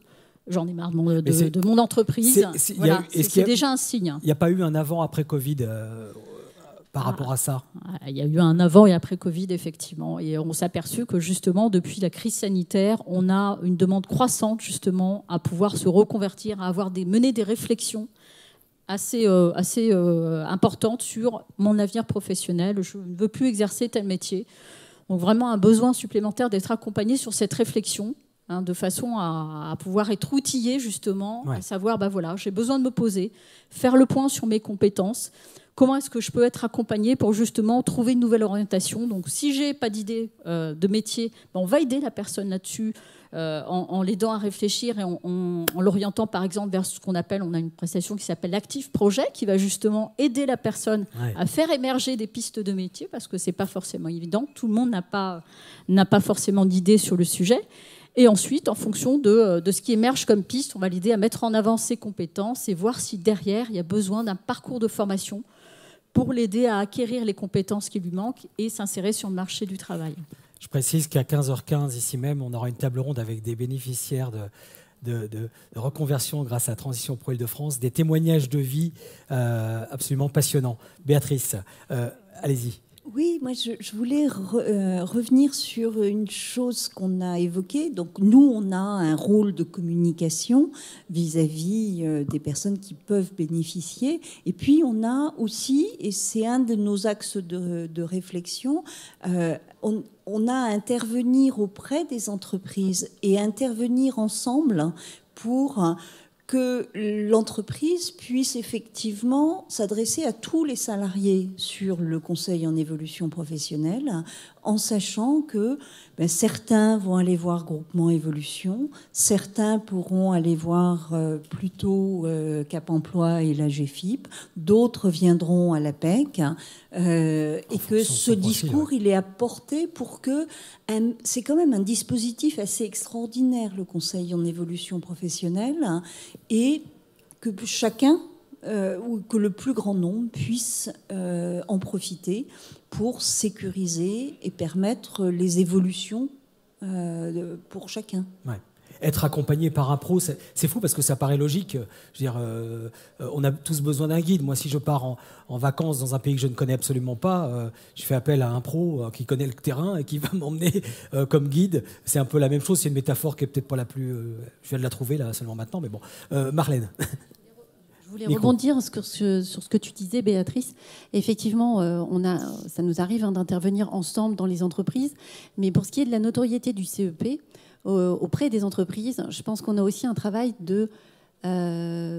j'en ai marre de mon, de, de mon entreprise. C'est voilà, déjà un signe. Il n'y a pas eu un avant-après Covid euh, par ah, rapport à ça? Il y a eu un avant et après Covid, effectivement. Et on s'est aperçu que, justement, depuis la crise sanitaire, on a une demande croissante, justement, à pouvoir se reconvertir, à avoir des, mener des réflexions assez, euh, assez euh, importantes sur mon avenir professionnel. Je ne veux plus exercer tel métier. Donc, vraiment, un besoin supplémentaire d'être accompagné sur cette réflexion, hein, de façon à, à pouvoir être outillé, justement, ouais. à savoir, bah voilà, j'ai besoin de me poser, faire le point sur mes compétences. Comment est-ce que je peux être accompagnée pour justement trouver une nouvelle orientation? Donc, si je n'ai pas d'idée euh, de métier, ben, on va aider la personne là-dessus euh, en, en l'aidant à réfléchir et en, en, en l'orientant, par exemple, vers ce qu'on appelle, on a une prestation qui s'appelle l'Active Projet, qui va justement aider la personne ouais. à faire émerger des pistes de métier, parce que ce n'est pas forcément évident. Tout le monde n'a pas, n'a pas forcément d'idées sur le sujet. Et ensuite, en fonction de, de ce qui émerge comme piste, on va l'aider à mettre en avant ses compétences et voir si derrière, il y a besoin d'un parcours de formation pour l'aider à acquérir les compétences qui lui manquent et s'insérer sur le marché du travail. Je précise qu'à quinze heures quinze, ici même, on aura une table ronde avec des bénéficiaires de, de, de, de reconversion grâce à Transition Pro Île-de-France, des témoignages de vie euh, absolument passionnants. Béatrice, euh, allez-y. Oui, moi je, je voulais re, euh, revenir sur une chose qu'on a évoquée. Donc nous, on a un rôle de communication vis-à-vis euh, des personnes qui peuvent bénéficier. Et puis on a aussi, et c'est un de nos axes de, de réflexion, euh, on, on a à intervenir auprès des entreprises et intervenir ensemble pour que l'entreprise puisse effectivement s'adresser à tous les salariés sur le conseil en évolution professionnelle, en sachant que ben, certains vont aller voir Groupement Évolution, certains pourront aller voir euh, plutôt euh, Cap Emploi et la G F I P, d'autres viendront à l'A P E C, euh, et que ce discours, il est apporté pour que... Un, c'est quand même un dispositif assez extraordinaire, le conseil en évolution professionnelle, hein, et que chacun, euh, ou que le plus grand nombre puisse euh, en profiter pour sécuriser et permettre les évolutions euh, pour chacun. Ouais. Être accompagné par un pro, c'est, c'est fou parce que ça paraît logique. Je veux dire, euh, on a tous besoin d'un guide. Moi, si je pars en, en vacances dans un pays que je ne connais absolument pas, euh, je fais appel à un pro euh, qui connaît le terrain et qui va m'emmener euh, comme guide. C'est un peu la même chose. C'est une métaphore qui est peut-être pas la plus... Euh, je viens de la trouver là seulement maintenant, mais bon. Euh, Marlène. Je voulais Nico. rebondir sur ce, sur ce que tu disais, Béatrice. Effectivement, euh, on a, ça nous arrive hein, d'intervenir ensemble dans les entreprises. Mais pour ce qui est de la notoriété du C E P, auprès des entreprises, je pense qu'on a aussi un travail de euh,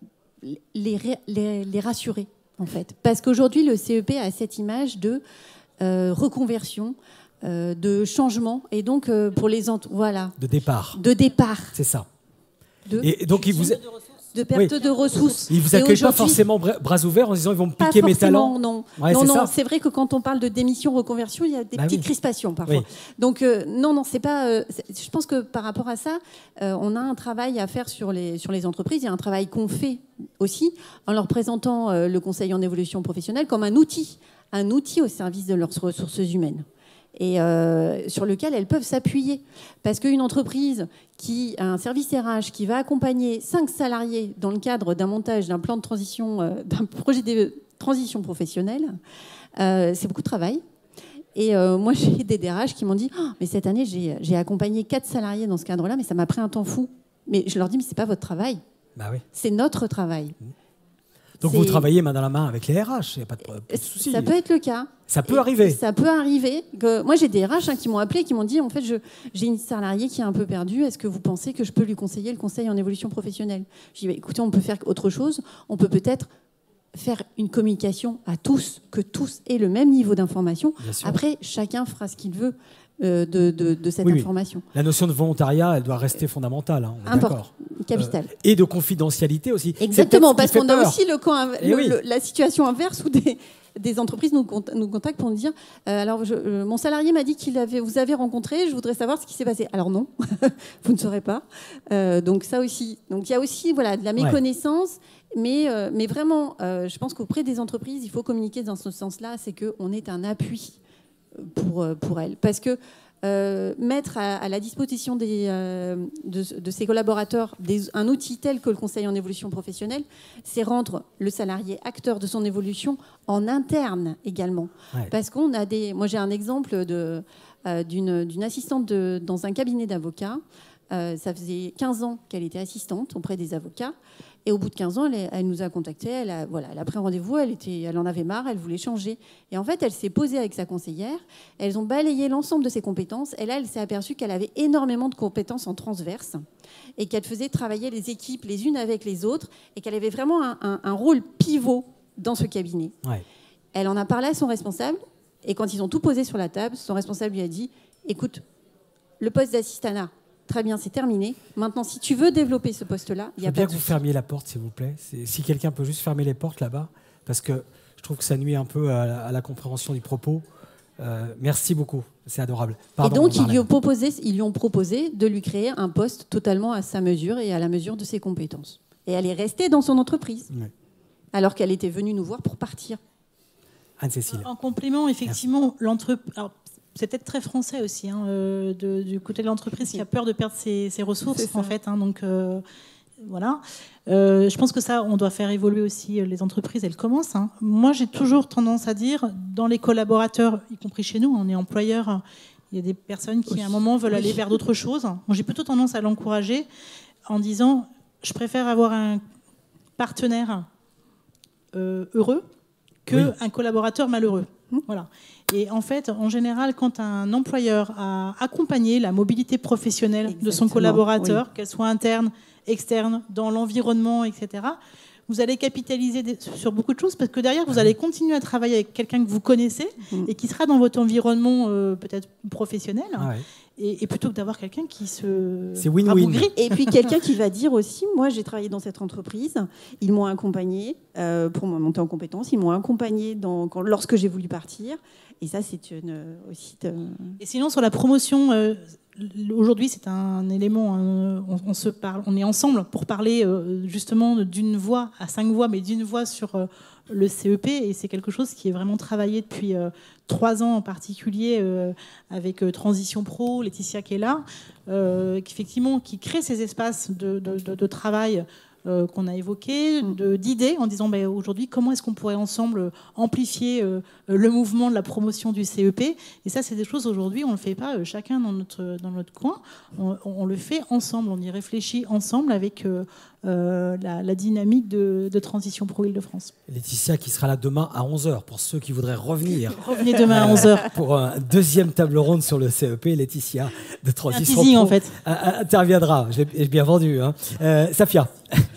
les, les, les rassurer, en fait. Parce qu'aujourd'hui, le C E P a cette image de euh, reconversion, euh, de changement, et donc euh, pour les ent- voilà. De départ. De départ. C'est ça. De, et donc, il vous... A... de perte oui. de ressources. Ils ne vous accueillent pas forcément bras ouverts en disant ils vont me piquer mes talents. Non, ouais, non, c'est, non c'est vrai que quand on parle de démission, reconversion, il y a des bah petites oui. crispations parfois. Oui. Donc euh, non, non, c'est pas. Euh, c'est, je pense que par rapport à ça, euh, on a un travail à faire sur les sur les entreprises. Il y a un travail qu'on fait aussi en leur présentant euh, le conseil en évolution professionnelle comme un outil, un outil au service de leurs ressources humaines. Et euh, sur lequel elles peuvent s'appuyer. Parce qu'une entreprise qui a un service R H qui va accompagner cinq salariés dans le cadre d'un montage d'un plan de transition, euh, d'un projet de transition professionnelle, euh, c'est beaucoup de travail. Et euh, moi, j'ai des D R H qui m'ont dit oh, « mais cette année, j'ai, j'ai accompagné quatre salariés dans ce cadre-là, mais ça m'a pris un temps fou. » Mais je leur dis « mais c'est pas votre travail. Bah oui. C'est notre travail. Mmh. » Donc, c'est... vous travaillez main dans la main avec les R H, il n'y a pas de, pas de souci. Ça peut être le cas. Ça peut et arriver. Ça peut arriver. Que... Moi, j'ai des R H hein, qui m'ont appelé, qui m'ont dit, en fait, je... j'ai une salariée qui est un peu perdue. Est-ce que vous pensez que je peux lui conseiller le conseil en évolution professionnelle ? Je dis, bah, écoutez, on peut faire autre chose. On peut peut-être faire une communication à tous, que tous aient le même niveau d'information. Après, chacun fera ce qu'il veut euh, de, de, de cette oui, information. Oui. La notion de volontariat, elle doit rester fondamentale. Hein, on est Important, d'accord. Capital. Euh, et de confidentialité aussi. Exactement, parce qu'on peur. a aussi le camp, le, oui. le, la situation inverse où des, des entreprises nous, nous contactent pour nous dire euh, alors, je, euh, mon salarié m'a dit qu'il avait, vous avez rencontré, je voudrais savoir ce qui s'est passé. Alors non, vous ne saurez pas. Euh, donc ça aussi. Donc il y a aussi voilà, de la méconnaissance. Ouais. Mais, euh, mais vraiment, euh, je pense qu'auprès des entreprises, il faut communiquer dans ce sens-là, c'est qu'on est un appui pour, pour elles. Parce que euh, mettre à, à la disposition des, euh, de, de ses collaborateurs des, un outil tel que le conseil en évolution professionnelle, c'est rendre le salarié acteur de son évolution en interne également. Ouais. Parce qu'on a des... Moi, j'ai un exemple de, euh, d'une, d'une assistante de, dans un cabinet d'avocats. Euh, ça faisait quinze ans qu'elle était assistante auprès des avocats. Et au bout de quinze ans, elle, elle nous a contactés. Elle a, voilà, elle a pris rendez-vous. Elle, était, elle en avait marre. Elle voulait changer. Et en fait, elle s'est posée avec sa conseillère. Elles ont balayé l'ensemble de ses compétences. Et là, elle s'est aperçue qu'elle avait énormément de compétences en transverse et qu'elle faisait travailler les équipes les unes avec les autres et qu'elle avait vraiment un, un, un rôle pivot dans ce cabinet. Ouais. Elle en a parlé à son responsable. Et quand ils ont tout posé sur la table, son responsable lui a dit « Écoute, le poste d'assistanat, très bien, c'est terminé. Maintenant, si tu veux développer ce poste-là, il y a pas de souci. » Il faut bien que vous fermiez la porte, s'il vous plaît. C'est, si quelqu'un peut juste fermer les portes là-bas, parce que je trouve que ça nuit un peu à la, à la compréhension du propos. Euh, merci beaucoup, c'est adorable. Pardon, et donc, ils lui, ont proposé, ils lui ont proposé de lui créer un poste totalement à sa mesure et à la mesure de ses compétences. Et elle est restée dans son entreprise, oui. alors qu'elle était venue nous voir pour partir. Anne-Cécile. En complément, effectivement, l'entreprise... C'est peut-être très français aussi, hein, euh, de, du côté de l'entreprise qui a peur de perdre ses, ses ressources, en fait. Hein, donc, euh, voilà. Euh, je pense que ça, on doit faire évoluer aussi les entreprises. Elles commencent. Hein. Moi, j'ai toujours tendance à dire, dans les collaborateurs, y compris chez nous, on est employeur, il y a des personnes qui, à un moment, veulent aller vers d'autres choses. Moi, j'ai plutôt tendance à l'encourager en disant, je préfère avoir un partenaire euh, heureux qu'un oui. collaborateur malheureux. Voilà. Et en fait, en général, quand un employeur a accompagné la mobilité professionnelle Exactement, de son collaborateur, oui. qu'elle soit interne, externe, dans l'environnement, et cetera, vous allez capitaliser sur beaucoup de choses parce que derrière, vous allez continuer à travailler avec quelqu'un que vous connaissez mmh. et qui sera dans votre environnement euh, peut-être professionnel. Ah ouais. Et, et plutôt que d'avoir quelqu'un qui se c'est win-win. Et puis quelqu'un qui va dire aussi, moi j'ai travaillé dans cette entreprise, ils m'ont accompagné euh, pour monter en compétences, ils m'ont accompagné dans, quand, lorsque j'ai voulu partir. Et ça, c'est une, aussi... De... Et sinon, sur la promotion, euh, aujourd'hui, c'est un élément, euh, on, on, se parle, on est ensemble pour parler euh, justement d'une voix à cinq voix, mais d'une voix sur euh, le C E P. Et c'est quelque chose qui est vraiment travaillé depuis euh, trois ans en particulier euh, avec euh, Transition Pro, Laetitia qui est là, euh, qui, effectivement, qui crée ces espaces de, de, de, de travail Euh, qu'on a évoqué, de, d'idées en disant ben, aujourd'hui comment est-ce qu'on pourrait ensemble amplifier euh, le mouvement de la promotion du C E P. Et ça, c'est des choses aujourd'hui, on ne le fait pas euh, chacun dans notre, dans notre coin, on, on le fait ensemble, on y réfléchit ensemble avec euh, euh, la, la dynamique de, de Transition Pro Île-de-France. Laetitia qui sera là demain à onze heures pour ceux qui voudraient revenir. Revenez demain à onze heures. Pour un deuxième table ronde sur le C E P, Laetitia de Transition Pro en fait. interviendra. J'ai, j'ai bien vendu. Hein. Euh, Safia.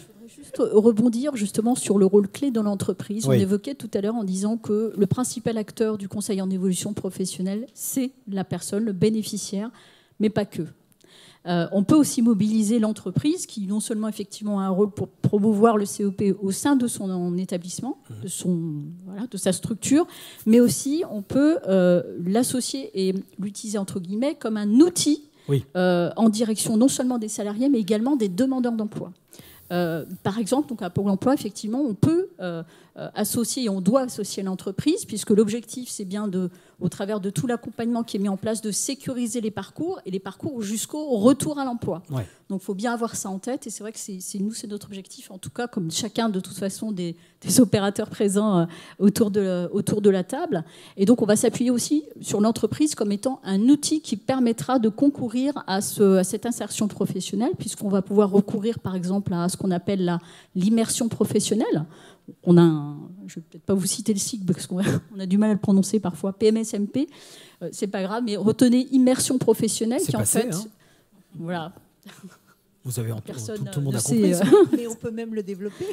Rebondir justement sur le rôle clé dans l'entreprise. Oui. On évoquait tout à l'heure en disant que le principal acteur du conseil en évolution professionnelle, c'est la personne, le bénéficiaire, mais pas que. Euh, on peut aussi mobiliser l'entreprise qui non seulement effectivement a un rôle pour promouvoir le C E P au sein de son établissement, de, son, voilà, de sa structure, mais aussi on peut euh, l'associer et l'utiliser entre guillemets comme un outil oui. euh, en direction non seulement des salariés, mais également des demandeurs d'emploi. Euh, par exemple, donc à Pôle emploi, effectivement, on peut euh, euh, associer et on doit associer l'entreprise, puisque l'objectif, c'est bien, de, au travers de tout l'accompagnement qui est mis en place, de sécuriser les parcours et les parcours jusqu'au retour à l'emploi. Ouais. Donc, il faut bien avoir ça en tête. Et c'est vrai que c'est, c'est, nous, c'est notre objectif, en tout cas, comme chacun, de toute façon, des, des opérateurs présents euh, autour, de, autour de la table. Et donc, on va s'appuyer aussi sur l'entreprise comme étant un outil qui permettra de concourir à, ce, à cette insertion professionnelle, puisqu'on va pouvoir recourir, par exemple, à ce qu'on appelle la, l'immersion professionnelle. On a un, je ne vais peut-être pas vous citer le cycle parce qu'on a, on a du mal à le prononcer parfois, P M S M P, euh, c'est pas grave, mais retenez immersion professionnelle c'est qui passé, en fait... Hein. Voilà. Vous avez entendu, Personne tout, tout le monde a sait, compris. euh... Mais on peut même le développer.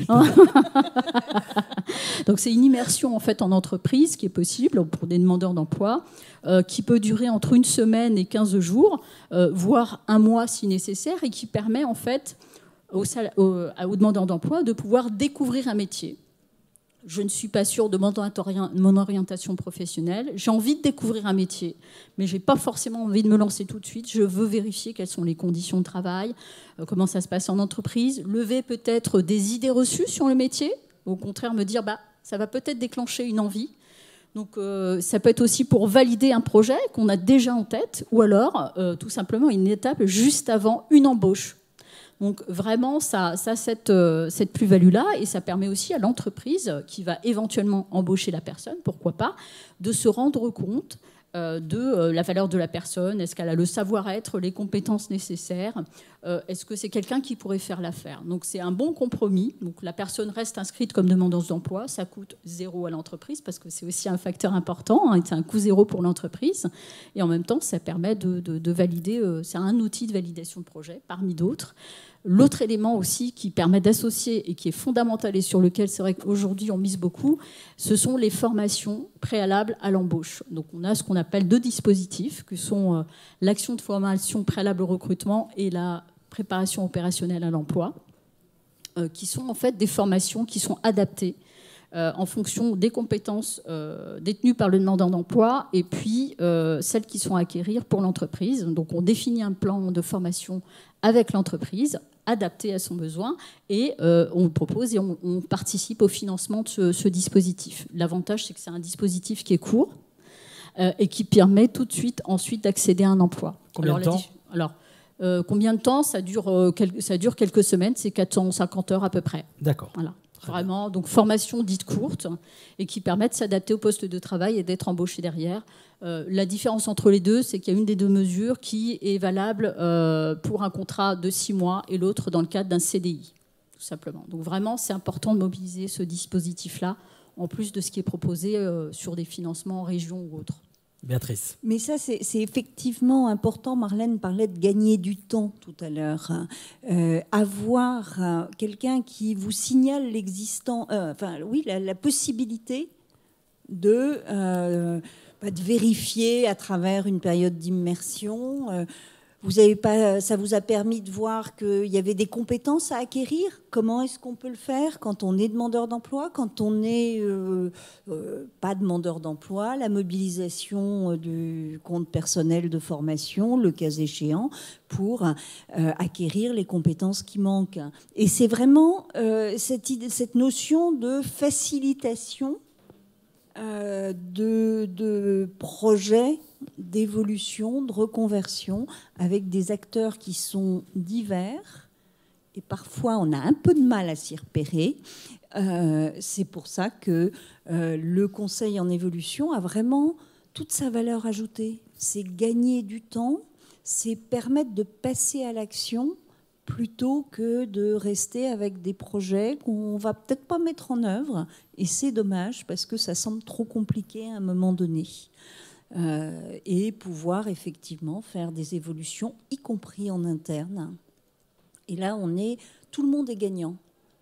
Donc c'est une immersion en fait en entreprise qui est possible pour des demandeurs d'emploi, euh, qui peut durer entre une semaine et quinze jours, euh, voire un mois si nécessaire, et qui permet en fait aux, sal- aux, aux demandeurs d'emploi de pouvoir découvrir un métier. Je ne suis pas sûre de mon, orient- mon orientation professionnelle. J'ai envie de découvrir un métier, mais je n'ai pas forcément envie de me lancer tout de suite. Je veux vérifier quelles sont les conditions de travail, euh, comment ça se passe en entreprise, lever peut-être des idées reçues sur le métier, au contraire me dire bah, ça va peut-être déclencher une envie. Donc euh, ça peut être aussi pour valider un projet qu'on a déjà en tête, ou alors euh, tout simplement une étape juste avant une embauche. Donc vraiment, ça, ça a cette, euh, cette plus-value-là, et ça permet aussi à l'entreprise qui va éventuellement embaucher la personne, pourquoi pas, de se rendre compte euh, de euh, la valeur de la personne. Est-ce qu'elle a le savoir-être, les compétences nécessaires? euh, Est-ce que c'est quelqu'un qui pourrait faire l'affaire? Donc c'est un bon compromis. Donc la personne reste inscrite comme demandeuse d'emploi. Ça coûte zéro à l'entreprise, parce que c'est aussi un facteur important, hein, c'est un coût zéro pour l'entreprise. Et en même temps, ça permet de, de, de valider, euh, c'est un outil de validation de projet parmi d'autres. L'autre élément aussi qui permet d'associer et qui est fondamental et sur lequel c'est vrai qu'aujourd'hui on mise beaucoup, ce sont les formations préalables à l'embauche. Donc on a ce qu'on appelle deux dispositifs, que sont euh, l'action de formation préalable au recrutement et la préparation opérationnelle à l'emploi, euh, qui sont en fait des formations qui sont adaptées euh, en fonction des compétences euh, détenues par le demandeur d'emploi et puis euh, celles qui sont à acquérir pour l'entreprise. Donc on définit un plan de formation avec l'entreprise, adapté à son besoin, et euh, on propose et on, on participe au financement de ce, ce dispositif. L'avantage, c'est que c'est un dispositif qui est court euh, et qui permet tout de suite ensuite d'accéder à un emploi. Combien alors, de temps Alors, euh, combien de temps? Ça dure, euh, quel, ça dure quelques semaines, c'est quatre cent cinquante heures à peu près. D'accord. Voilà. Vraiment, donc formation dite courte et qui permet de s'adapter au poste de travail et d'être embauché derrière. Euh, la différence entre les deux, c'est qu'il y a une des deux mesures qui est valable euh, pour un contrat de six mois et l'autre dans le cadre d'un C D I, tout simplement. Donc vraiment, c'est important de mobiliser ce dispositif-là, en plus de ce qui est proposé euh, sur des financements en région ou autres. Béatrice. Mais ça, c'est, c'est effectivement important. Marlène parlait de gagner du temps tout à l'heure. Euh, avoir euh, quelqu'un qui vous signale l'existant, euh, enfin, oui, la, la possibilité de, euh, bah, de vérifier à travers une période d'immersion. Euh, vous avez pas, ça vous a permis de voir qu'il y avait des compétences à acquérir. Comment est-ce qu'on peut le faire quand on est demandeur d'emploi, quand on n'est euh, euh, pas demandeur d'emploi, la mobilisation du compte personnel de formation, le cas échéant, pour euh, acquérir les compétences qui manquent. Et c'est vraiment euh, cette, idée, cette notion de facilitation euh, de, de projets d'évolution, de reconversion, avec des acteurs qui sont divers, et parfois on a un peu de mal à s'y repérer. Euh, c'est pour ça que euh, le conseil en évolution a vraiment toute sa valeur ajoutée. C'est gagner du temps, c'est permettre de passer à l'action plutôt que de rester avec des projets qu'on va peut-être pas mettre en œuvre. Et c'est dommage parce que ça semble trop compliqué à un moment donné. Euh, et pouvoir effectivement faire des évolutions, y compris en interne. Et là, on est, tout le monde est gagnant.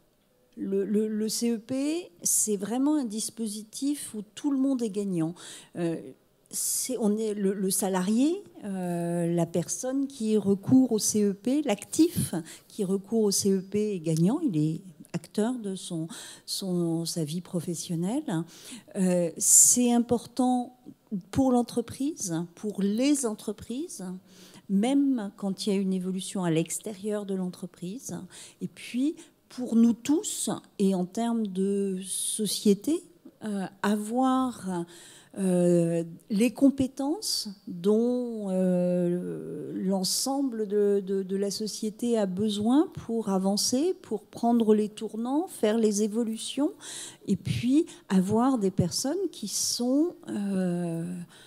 Le, le, le C E P, c'est vraiment un dispositif où tout le monde est gagnant. Euh, c'est, on est le, le salarié, euh, la personne qui recourt au C E P, l'actif qui recourt au C E P est gagnant, il est acteur de son, son, sa vie professionnelle. Euh, c'est important pour l'entreprise, pour les entreprises, même quand il y a une évolution à l'extérieur de l'entreprise. Et puis, pour nous tous, et en termes de société, euh, avoir euh, les compétences dont euh, l'ensemble de, de, de la société a besoin pour avancer, pour prendre les tournants, faire les évolutions, et puis avoir des personnes qui sont euh,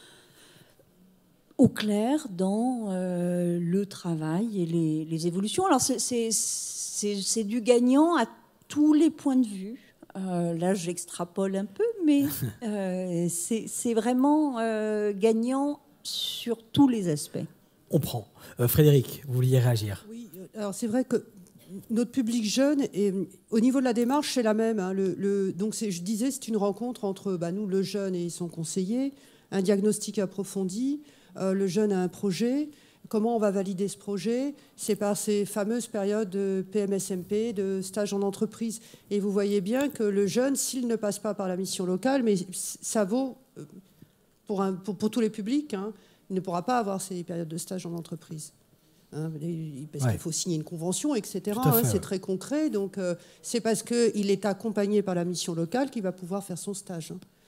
au clair dans euh, le travail et les, les évolutions. Alors c'est, c'est, c'est, c'est du gagnant à tous les points de vue. Euh, là, j'extrapole un peu, mais euh, c'est, c'est vraiment euh, gagnant sur tous les aspects. On prend. Euh, Frédéric, vous vouliez réagir? Oui, alors c'est vrai que notre public jeune, et au niveau de la démarche, c'est la même. Hein. Le, le, donc, c'est, je disais, c'est une rencontre entre bah, nous, le jeune et son conseiller, un diagnostic approfondi. Euh, le jeune a un projet. Comment on va valider ce projet? C'est par ces fameuses périodes de P M S M P, de stage en entreprise. Et vous voyez bien que le jeune, s'il ne passe pas par la mission locale, mais ça vaut pour, un, pour, pour tous les publics, hein, il ne pourra pas avoir ces périodes de stage en entreprise. Hein, parce ouais. qu'il faut signer une convention, et cetera. Hein, c'est ouais. très concret. Donc, euh, c'est parce qu'il est accompagné par la mission locale qu'il va pouvoir faire son stage. Hein.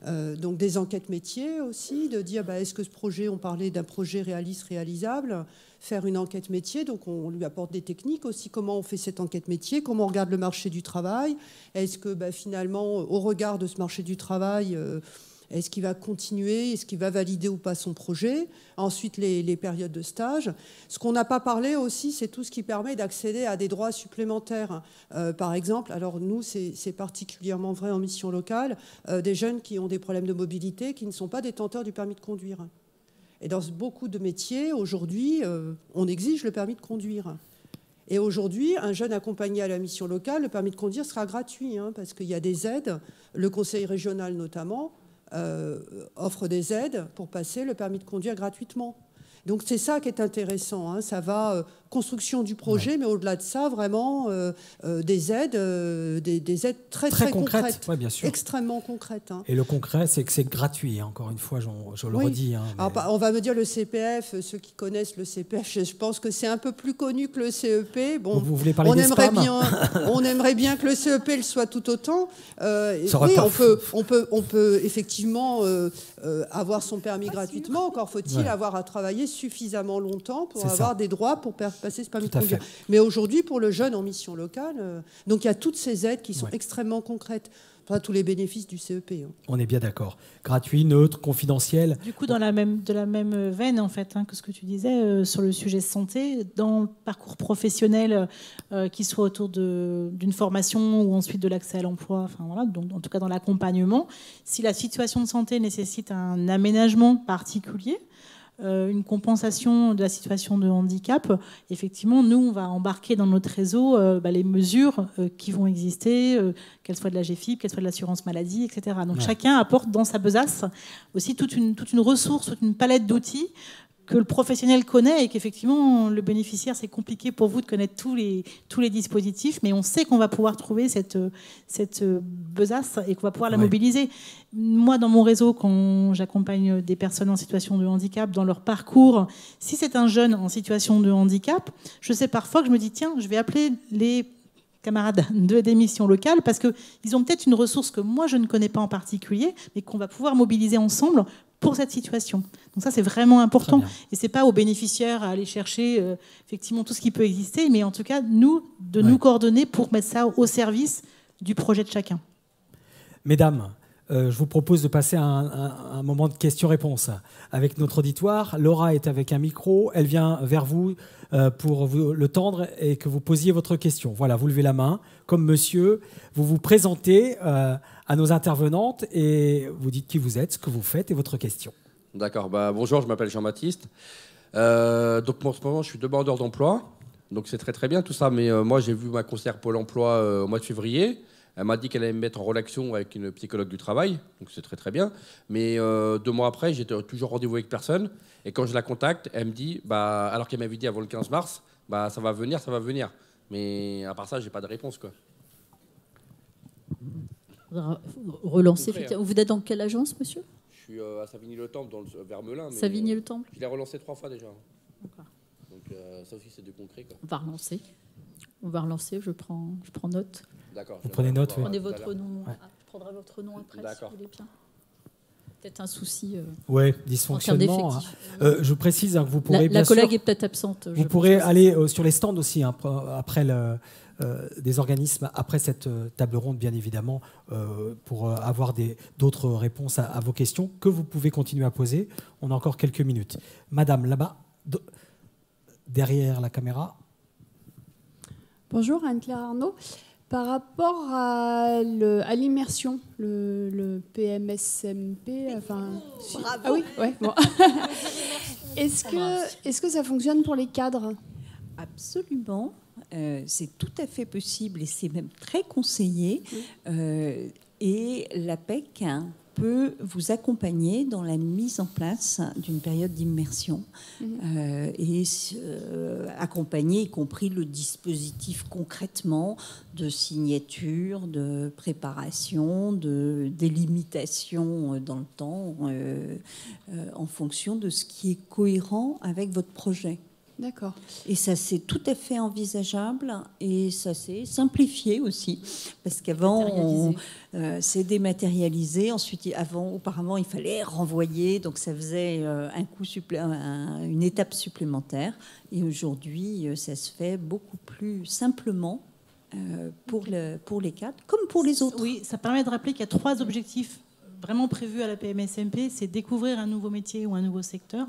Euh, donc des enquêtes métiers aussi, de dire bah, est-ce que ce projet, on parlait d'un projet réaliste, réalisable, faire une enquête métier, donc on lui apporte des techniques aussi, comment on fait cette enquête métier, comment on regarde le marché du travail, est-ce que bah, finalement, au regard de ce marché du travail, euh, est-ce qu'il va continuer, est-ce qu'il va valider ou pas son projet, ensuite les, les périodes de stage. Ce qu'on n'a pas parlé aussi, c'est tout ce qui permet d'accéder à des droits supplémentaires. Euh, par exemple, alors nous, c'est, c'est particulièrement vrai en mission locale, euh, des jeunes qui ont des problèmes de mobilité, qui ne sont pas détenteurs du permis de conduire. Et dans beaucoup de métiers, aujourd'hui, euh, on exige le permis de conduire. Et aujourd'hui, un jeune accompagné à la mission locale, le permis de conduire sera gratuit, hein, parce qu'il y a des aides, le conseil régional notamment, Euh, offre des aides pour passer le permis de conduire gratuitement. Donc c'est ça qui est intéressant. Hein. Ça va, euh, construction du projet, ouais. mais au-delà de ça, vraiment euh, euh, des aides, euh, des, des aides très, très, très concrètes. concrètes ouais, bien sûr. Extrêmement concrètes. Hein. Et le concret, c'est que c'est gratuit. Hein. Encore une fois, je le oui. redis. Hein, mais... Alors, on va me dire le C P F, ceux qui connaissent le C P F, je pense que c'est un peu plus connu que le C E P. Bon, vous voulez parler on des aimerait spams bien, on aimerait bien que le C E P le soit tout autant. Euh, oui, on peut, on, peut, on peut effectivement euh, euh, avoir son permis gratuitement. Encore faut-il ouais. avoir à travailler suffisamment longtemps pour avoir ça. des droits pour passer ce permis de conduire. Mais aujourd'hui, pour le jeune en mission locale, euh, donc il y a toutes ces aides qui sont ouais. extrêmement concrètes. Enfin, tous les bénéfices du C E P. Hein. On est bien d'accord. Gratuit, neutre, confidentiel. Du coup, dans la même, de la même veine, en fait, hein, que ce que tu disais euh, sur le sujet santé, dans le parcours professionnel, euh, qu'il soit autour de, d'une formation ou ensuite de l'accès à l'emploi, enfin, voilà, donc, en tout cas dans l'accompagnement, si la situation de santé nécessite un aménagement particulier, Euh, une compensation de la situation de handicap, effectivement, nous, on va embarquer dans notre réseau euh, bah, les mesures euh, qui vont exister, euh, qu'elles soient de la G F I P, qu'elles soient de l'assurance maladie, et cetera. Donc ouais. chacun apporte dans sa besace aussi toute une, toute une ressource, toute une palette d'outils que le professionnel connaît et qu'effectivement, le bénéficiaire, c'est compliqué pour vous de connaître tous les, tous les dispositifs, mais on sait qu'on va pouvoir trouver cette, cette besace et qu'on va pouvoir la ouais. mobiliser. Moi, dans mon réseau, quand j'accompagne des personnes en situation de handicap dans leur parcours, si c'est un jeune en situation de handicap, je sais parfois que je me dis, tiens, je vais appeler les camarades de des missions locales parce qu'ils ont peut-être une ressource que moi, je ne connais pas en particulier, mais qu'on va pouvoir mobiliser ensemble pour cette situation. Donc ça, c'est vraiment important. Et c'est pas aux bénéficiaires à aller chercher euh, effectivement tout ce qui peut exister, mais en tout cas, nous, de ouais. nous coordonner pour mettre ça au service du projet de chacun. Mesdames, euh, je vous propose de passer un, un, un moment de questions-réponses avec notre auditoire. Laura est avec un micro. Elle vient vers vous euh, pour vous le tendre et que vous posiez votre question. Voilà, vous levez la main, comme monsieur. Vous vous présentez euh, à nos intervenantes et vous dites qui vous êtes, ce que vous faites et votre question. D'accord. Bah, bonjour, je m'appelle Jean-Baptiste. Euh, donc, en ce moment, je suis demandeur d'emploi. Donc, c'est très, très bien tout ça. Mais euh, moi, j'ai vu ma conseillère Pôle emploi euh, au mois de février. Elle m'a dit qu'elle allait me mettre en relation avec une psychologue du travail. Donc, c'est très, très bien. Mais euh, deux mois après, j'étais toujours rendez-vous avec personne. Et quand je la contacte, elle me dit, bah, alors qu'elle m'avait dit avant le quinze mars, bah, ça va venir, ça va venir. Mais à part ça, j'ai pas de réponse, quoi. Relancer. Concret, hein. Vous êtes dans quelle agence, monsieur ? Je suis euh, à Savigny-le-Temple, dans le, vers Melun. Savigny-le-Temple. Je l'ai relancé trois fois déjà. D'accord. Donc euh, ça aussi, c'est du concret, quoi. On va relancer. On va relancer. Je prends, je prends note. D'accord. Vous prenez note. Vous prenez votre nom. Ouais. Ah, je prendrai votre nom après. D'accord. Si vous voulez bien. Peut-être un souci. Euh, oui, dysfonctionnement. Hein. Euh, je précise hein, que vous pourrez. La, bien la collègue sûr, est peut-être absente. Vous pourrez aller euh, sur les stands aussi hein, après le. Euh, des organismes après cette euh, table ronde, bien évidemment, euh, pour euh, avoir d'autres réponses à, à vos questions que vous pouvez continuer à poser. On a encore quelques minutes. Madame, là-bas, de, derrière la caméra. Bonjour, Anne-Claire Arnaud. Par rapport à l'immersion, le, le P M S M P, enfin... Bravo. Ah oui, ouais, bon. Est-ce que, est-ce que ça fonctionne pour les cadres ? Absolument. Euh, c'est tout à fait possible et c'est même très conseillé. Euh, et l'A P E C hein, peut vous accompagner dans la mise en place d'une période d'immersion mmh. euh, et euh, accompagner, y compris le dispositif concrètement de signature, de préparation, de délimitation dans le temps euh, euh, en fonction de ce qui est cohérent avec votre projet. D'accord. Et ça, c'est tout à fait envisageable et ça s'est simplifié aussi. Parce qu'avant, on, euh, c'est dématérialisé. Ensuite, avant, auparavant, il fallait renvoyer. Donc, ça faisait euh, un coup supplé- un, une étape supplémentaire. Et aujourd'hui, euh, ça se fait beaucoup plus simplement euh, pour, le, pour les cadres, comme pour les autres. Oui, ça permet de rappeler qu'il y a trois objectifs vraiment prévus à la P M S M P. C'est découvrir un nouveau métier ou un nouveau secteur.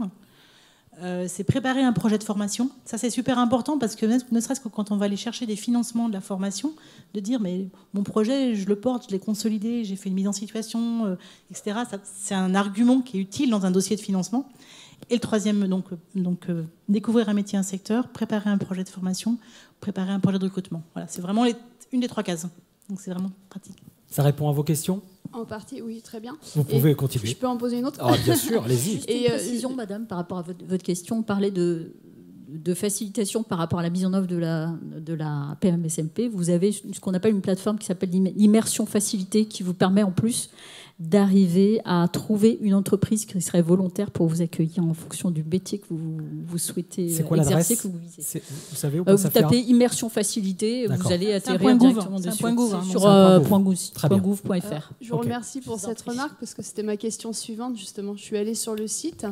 Euh, c'est préparer un projet de formation. Ça, c'est super important parce que ne serait-ce que quand on va aller chercher des financements de la formation, de dire mais mon projet, je le porte, je l'ai consolidé, j'ai fait une mise en situation, euh, et cetera. Ça, c'est un argument qui est utile dans un dossier de financement. Et le troisième, donc, donc euh, découvrir un métier, un secteur, préparer un projet de formation, préparer un projet de recrutement. Voilà, c'est vraiment les, une des trois cases. Donc c'est vraiment pratique. Ça répond à vos questions? En partie, oui, très bien. Vous pouvez Et continuer. Je peux en poser une autre? Ah, bien sûr, allez-y. Juste une Et, euh, précision, madame, par rapport à votre, votre question. On parlait de, de facilitation par rapport à la mise en œuvre de la, de la P M S M P. Vous avez ce qu'on appelle une plateforme qui s'appelle l'immersion facilitée, qui vous permet en plus d'arriver à trouver une entreprise qui serait volontaire pour vous accueillir en fonction du métier que vous, vous souhaitez C'est quoi exercer, l'adresse? que vous visez. C'est- Vous savez où Euh, peut vous ça faire? tapez immersion facilitée, D'accord. vous allez C'est un atterrir point gouv, directement c'est un dessus. point gouv, hein, sur c'est un euh, point point gouv. gouv- Très point bien. gouv point F R. Euh, je vous Ok. remercie pour Je vous en cette prie. remarque parce que c'était ma question suivante justement. Je suis allée sur le site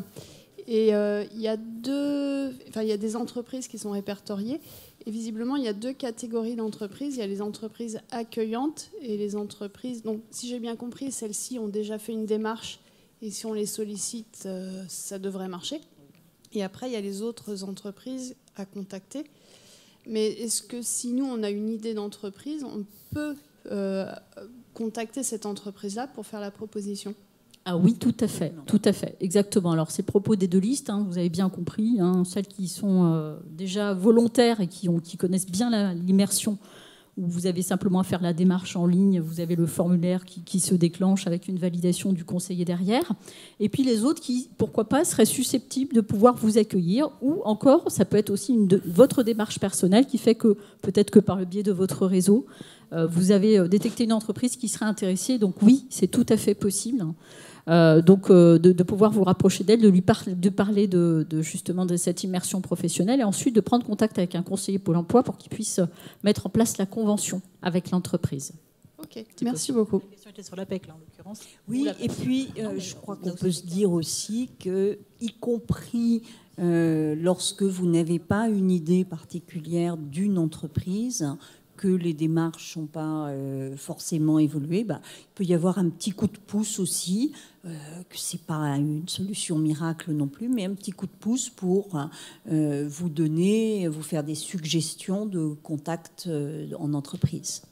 et euh, il y a deux, enfin il y a des entreprises qui sont répertoriées et visiblement il y a deux catégories d'entreprises. Il y a les entreprises accueillantes et les entreprises. Donc si j'ai bien compris, celles-ci ont déjà fait une démarche et si on les sollicite, euh, ça devrait marcher. Et après il y a les autres entreprises à contacter. Mais est-ce que si nous on a une idée d'entreprise, on peut euh, contacter cette entreprise-là pour faire la proposition? Ah oui, tout à fait, tout à fait, exactement. Alors, c'est propos des deux listes, hein, vous avez bien compris, hein, celles qui sont euh, déjà volontaires et qui, ont, qui connaissent bien la- l'immersion, où vous avez simplement à faire la démarche en ligne, vous avez le formulaire qui, qui se déclenche avec une validation du conseiller derrière. Et puis les autres qui, pourquoi pas, seraient susceptibles de pouvoir vous accueillir, ou encore, ça peut être aussi une de, votre démarche personnelle qui fait que, peut-être que par le biais de votre réseau, euh, vous avez euh, détecté une entreprise qui serait intéressée. Donc oui, c'est tout à fait possible. Euh, donc euh, de, de pouvoir vous rapprocher d'elle, de lui par- de parler de, de justement de cette immersion professionnelle et ensuite de prendre contact avec un conseiller Pôle emploi pour qu'il puisse mettre en place la convention avec l'entreprise. Ok, merci beaucoup. La question était sur l'A P E C, là, en l'occurrence. Oui, et puis euh, je crois qu'on peut se dire aussi que, y compris euh, lorsque vous n'avez pas une idée particulière d'une entreprise, que les démarches n'ont pas euh, forcément évolué, bah, il peut y avoir un petit coup de pouce aussi, euh, que ce n'est pas une solution miracle non plus, mais un petit coup de pouce pour euh, vous donner, vous faire des suggestions de contacts euh, en entreprise.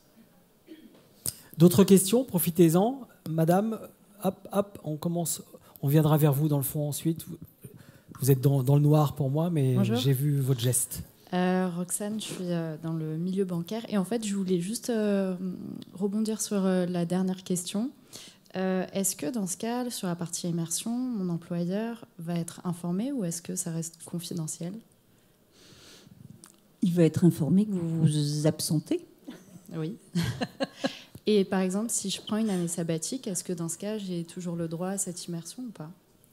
D'autres questions? Profitez-en. Madame, hop, hop, on commence. On viendra vers vous dans le fond ensuite. Vous- Vous êtes dans, dans le noir pour moi, mais Bonjour. j'ai vu votre geste. Euh, Roxane, je suis euh, dans le milieu bancaire et en fait, je voulais juste euh, rebondir sur euh, la dernière question. Euh, est-ce que dans ce cas, sur la partie immersion, mon employeur va être informé ou est-ce que ça reste confidentiel? Il va être informé que vous vous absentez. Oui. Et par exemple, si je prends une année sabbatique, est-ce que dans ce cas, j'ai toujours le droit à cette immersion ou pas?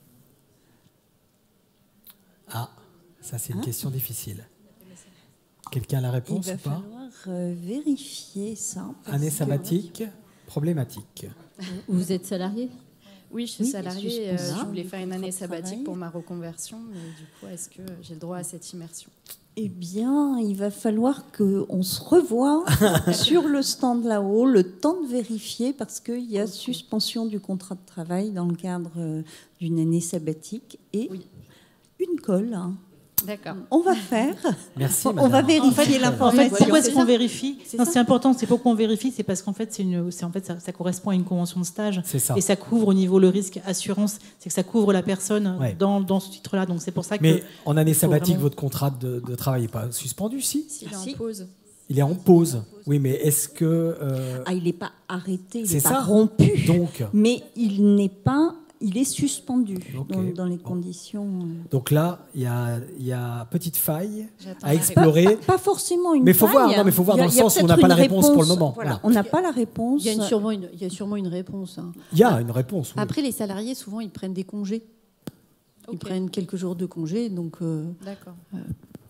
Ah, ça c'est une Hein question difficile. Quelqu'un a la Il réponse va ou pas? falloir euh, vérifier ça. parce Année que- sabbatique, problématique. Vous êtes salarié? Oui, je suis Oui, salariée. euh, suspension je voulais du faire une contrat année de sabbatique travail. pour ma reconversion, mais du coup, est-ce que j'ai le droit à cette immersion? Eh bien, il va falloir qu'on se revoie sur le stand là-haut, le temps de vérifier, parce qu'il y a suspension du contrat de travail dans le cadre euh, d'une année sabbatique et Oui. une colle. hein. D'accord. On va faire, Merci, on madame. va vérifier En fait, l'information. pourquoi est-ce qu'on vérifie? C'est Non, ça. c'est important. C'est pourquoi on vérifie. C'est parce qu'en fait, c'est une, c'est en fait, ça, ça correspond à une convention de stage. C'est ça. Et ça couvre au niveau le risque assurance. C'est que ça couvre la personne Ouais. dans, dans ce titre-là. Donc c'est pour ça que. Mais en année faut sabbatique, vraiment- votre contrat de, de travail n'est pas suspendu, si? S'il est Si. en pause. Il est en pause. Oui, mais est-ce que... euh, Ah, il n'est pas arrêté, il C'est n'est ça. pas rompu, donc, mais il n'est pas, il est suspendu Ok. dans, dans les Bon. conditions. euh. donc là, il y a, il y a petite faille J'attends à la explorer. Pas, pas forcément une Mais faut faille. voir, non, mais faut voir Il y a- dans le il y a sens où on peut-être n'a pas une la réponse pour le réponse. moment. Voilà, Voilà. on n'a pas la réponse. Il y a, une, sûrement une, il y a sûrement une réponse. hein. Il y a une réponse. Oui. Après, les salariés, souvent, ils prennent des congés. Ils Ok. prennent quelques jours de congés. Donc, euh, D'accord.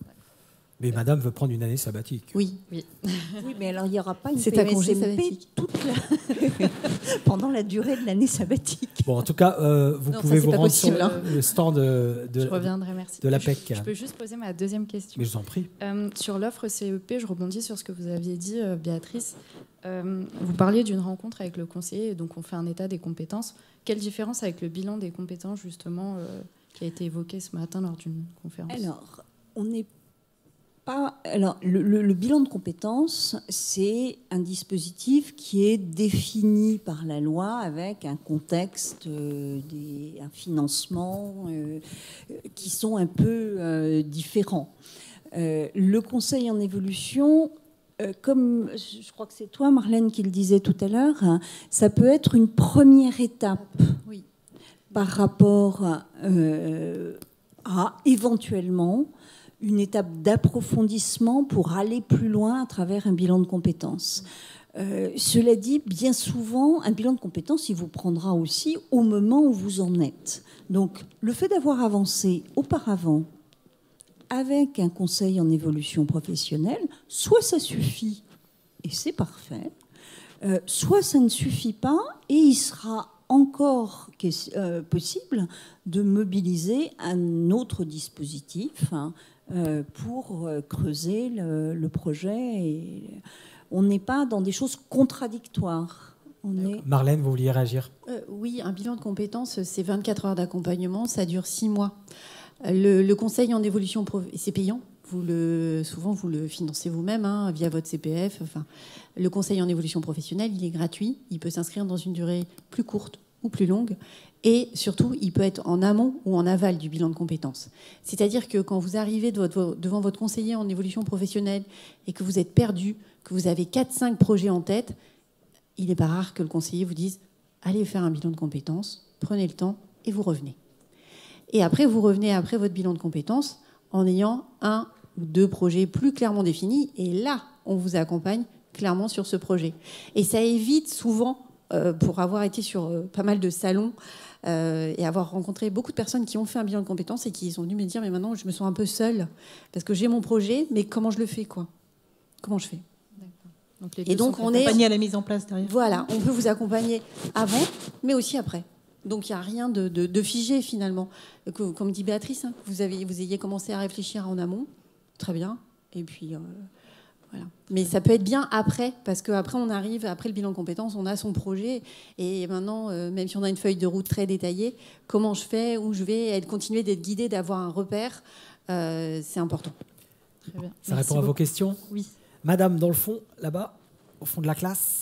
Mais madame veut prendre une année sabbatique. Oui. Oui, oui mais alors il n'y aura pas une C'est P un M S congé M P sabbatique. toute la... pendant la durée de l'année sabbatique. Bon, en tout cas, euh, vous Non, pouvez ça, c'est vous pas rendre possible, sur hein. le stand de, de, Je reviendrai, merci. de l'A Je, P E C. je peux juste poser ma deuxième question. Mais je vous en prie. Euh, sur l'offre C E P, je rebondis sur ce que vous aviez dit, euh, Béatrice. Euh, vous parliez d'une rencontre avec le conseiller, donc on fait un état des compétences. Quelle différence avec le bilan des compétences, justement, euh, qui a été évoqué ce matin lors d'une conférence? Alors, on n'est pas. Alors, le, le, le bilan de compétences, c'est un dispositif qui est défini par la loi avec un contexte, euh, des, un financement euh, qui sont un peu euh, différents. Euh, le conseil en évolution. Euh, comme je crois que c'est toi, Marlène, qui le disais tout à l'heure, hein, ça peut être une première étape oui. par rapport euh, à éventuellement une étape d'approfondissement pour aller plus loin à travers un bilan de compétences. Euh, cela dit, bien souvent, un bilan de compétences, il vous prendra aussi au moment où vous en êtes. Donc, le fait d'avoir avancé auparavant avec un conseil en évolution professionnelle, soit ça suffit et c'est parfait, euh, soit ça ne suffit pas et il sera encore euh, possible de mobiliser un autre dispositif hein, euh, pour euh, creuser le, le projet. Et on n'est pas dans des choses contradictoires. On est... Marlène, vous vouliez réagir? euh, Oui, un bilan de compétences, c'est vingt-quatre heures d'accompagnement, ça dure six mois. Le, le conseil en évolution, c'est payant. Vous le, souvent, vous le financez vous-même hein, via votre C P F. Enfin, le conseil en évolution professionnelle, il est gratuit. Il peut s'inscrire dans une durée plus courte ou plus longue. Et surtout, il peut être en amont ou en aval du bilan de compétences. C'est-à-dire que quand vous arrivez de votre, devant votre conseiller en évolution professionnelle et que vous êtes perdu, que vous avez quatre cinq projets en tête, il n'est pas rare que le conseiller vous dise « Allez faire un bilan de compétences, prenez le temps et vous revenez ». Et après, vous revenez après votre bilan de compétences en ayant un ou deux projets plus clairement définis. Et là, on vous accompagne clairement sur ce projet. Et ça évite souvent, euh, pour avoir été sur euh, pas mal de salons euh, et avoir rencontré beaucoup de personnes qui ont fait un bilan de compétences et qui sont venues me dire « Mais maintenant, je me sens un peu seule parce que j'ai mon projet, mais comment je le fais quoi ? Comment je fais ?» Donc les Et donc, on est accompagné à la mise en place derrière. Voilà, on peut vous accompagner avant, mais aussi après. Donc il n'y a rien de, de, de figé finalement. Que, comme dit Béatrice, hein, vous, avez, vous ayez commencé à réfléchir en amont, très bien. Et puis euh, voilà. Mais ça peut être bien après, parce qu'après on arrive, après le bilan de compétences, on a son projet. Et maintenant, euh, même si on a une feuille de route très détaillée, comment je fais, où je vais, et de continuer d'être guidé, d'avoir un repère, euh, c'est important. Très bien. Ça Merci répond à beaucoup. vos questions? Oui. Madame, dans le fond, là-bas, au fond de la classe.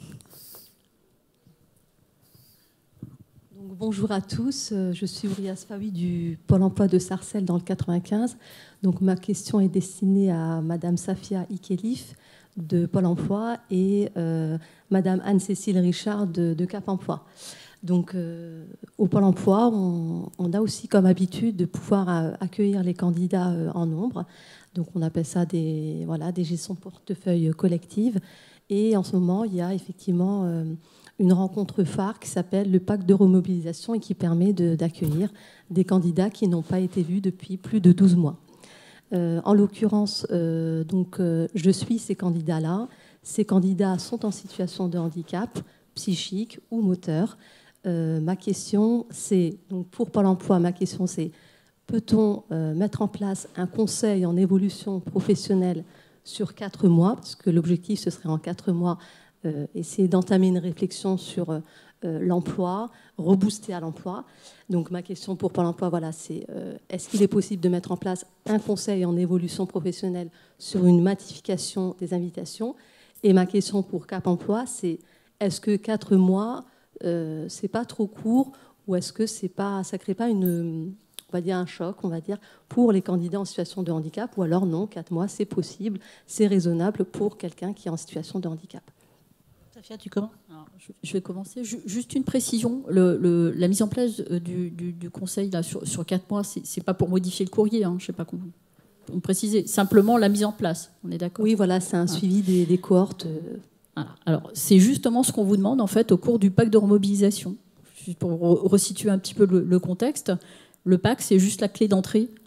Donc, bonjour à tous, je suis Ouria Sfawi du Pôle emploi de Sarcelles dans le quatre-vingt-quinze. Donc, ma question est destinée à Madame Safia Ikelif de Pôle emploi et euh, Madame Anne-Cécile Richard de, de Cap emploi. Donc, euh, au Pôle emploi, on, on a aussi comme habitude de pouvoir euh, accueillir les candidats euh, en nombre. Donc, on appelle ça des, voilà, des gestions de portefeuille collectives. Et en ce moment, il y a effectivement euh, une rencontre phare qui s'appelle le pacte de remobilisation et qui permet de, d'accueillir des candidats qui n'ont pas été vus depuis plus de douze mois. Euh, en l'occurrence, euh, donc, euh, je suis ces candidats-là. Ces candidats sont en situation de handicap psychique ou moteur. Euh, ma question, c'est, donc pour Pôle emploi, ma question, c'est peut-on euh, mettre en place un conseil en évolution professionnelle sur quatre mois, parce que l'objectif, ce serait en quatre mois, euh, essayer d'entamer une réflexion sur euh, l'emploi, rebooster à l'emploi. Donc ma question pour Pôle emploi, voilà, c'est euh, est-ce qu'il est possible de mettre en place un conseil en évolution professionnelle sur une massification des invitations? Et ma question pour Cap emploi, c'est est-ce que quatre mois, euh, c'est pas trop court, ou est-ce que c'est pas, ça crée pas une... on va dire un choc, on va dire, pour les candidats en situation de handicap, ou alors non, quatre mois, c'est possible, c'est raisonnable pour quelqu'un qui est en situation de handicap. Safia, tu commences ? Alors, je vais commencer. Juste une précision, le, le, la mise en place du, du, du conseil là, sur, sur quatre mois, c'est, c'est pas pour modifier le courrier, hein, je sais pas comment on préciser, simplement la mise en place, on est d'accord ? Oui, voilà, c'est un voilà. suivi des, des cohortes. Voilà. Alors, c'est justement ce qu'on vous demande en fait au cours du pacte de remobilisation. Pour resituer un petit peu le, le contexte, le pacte, c'est juste la clé d'entrée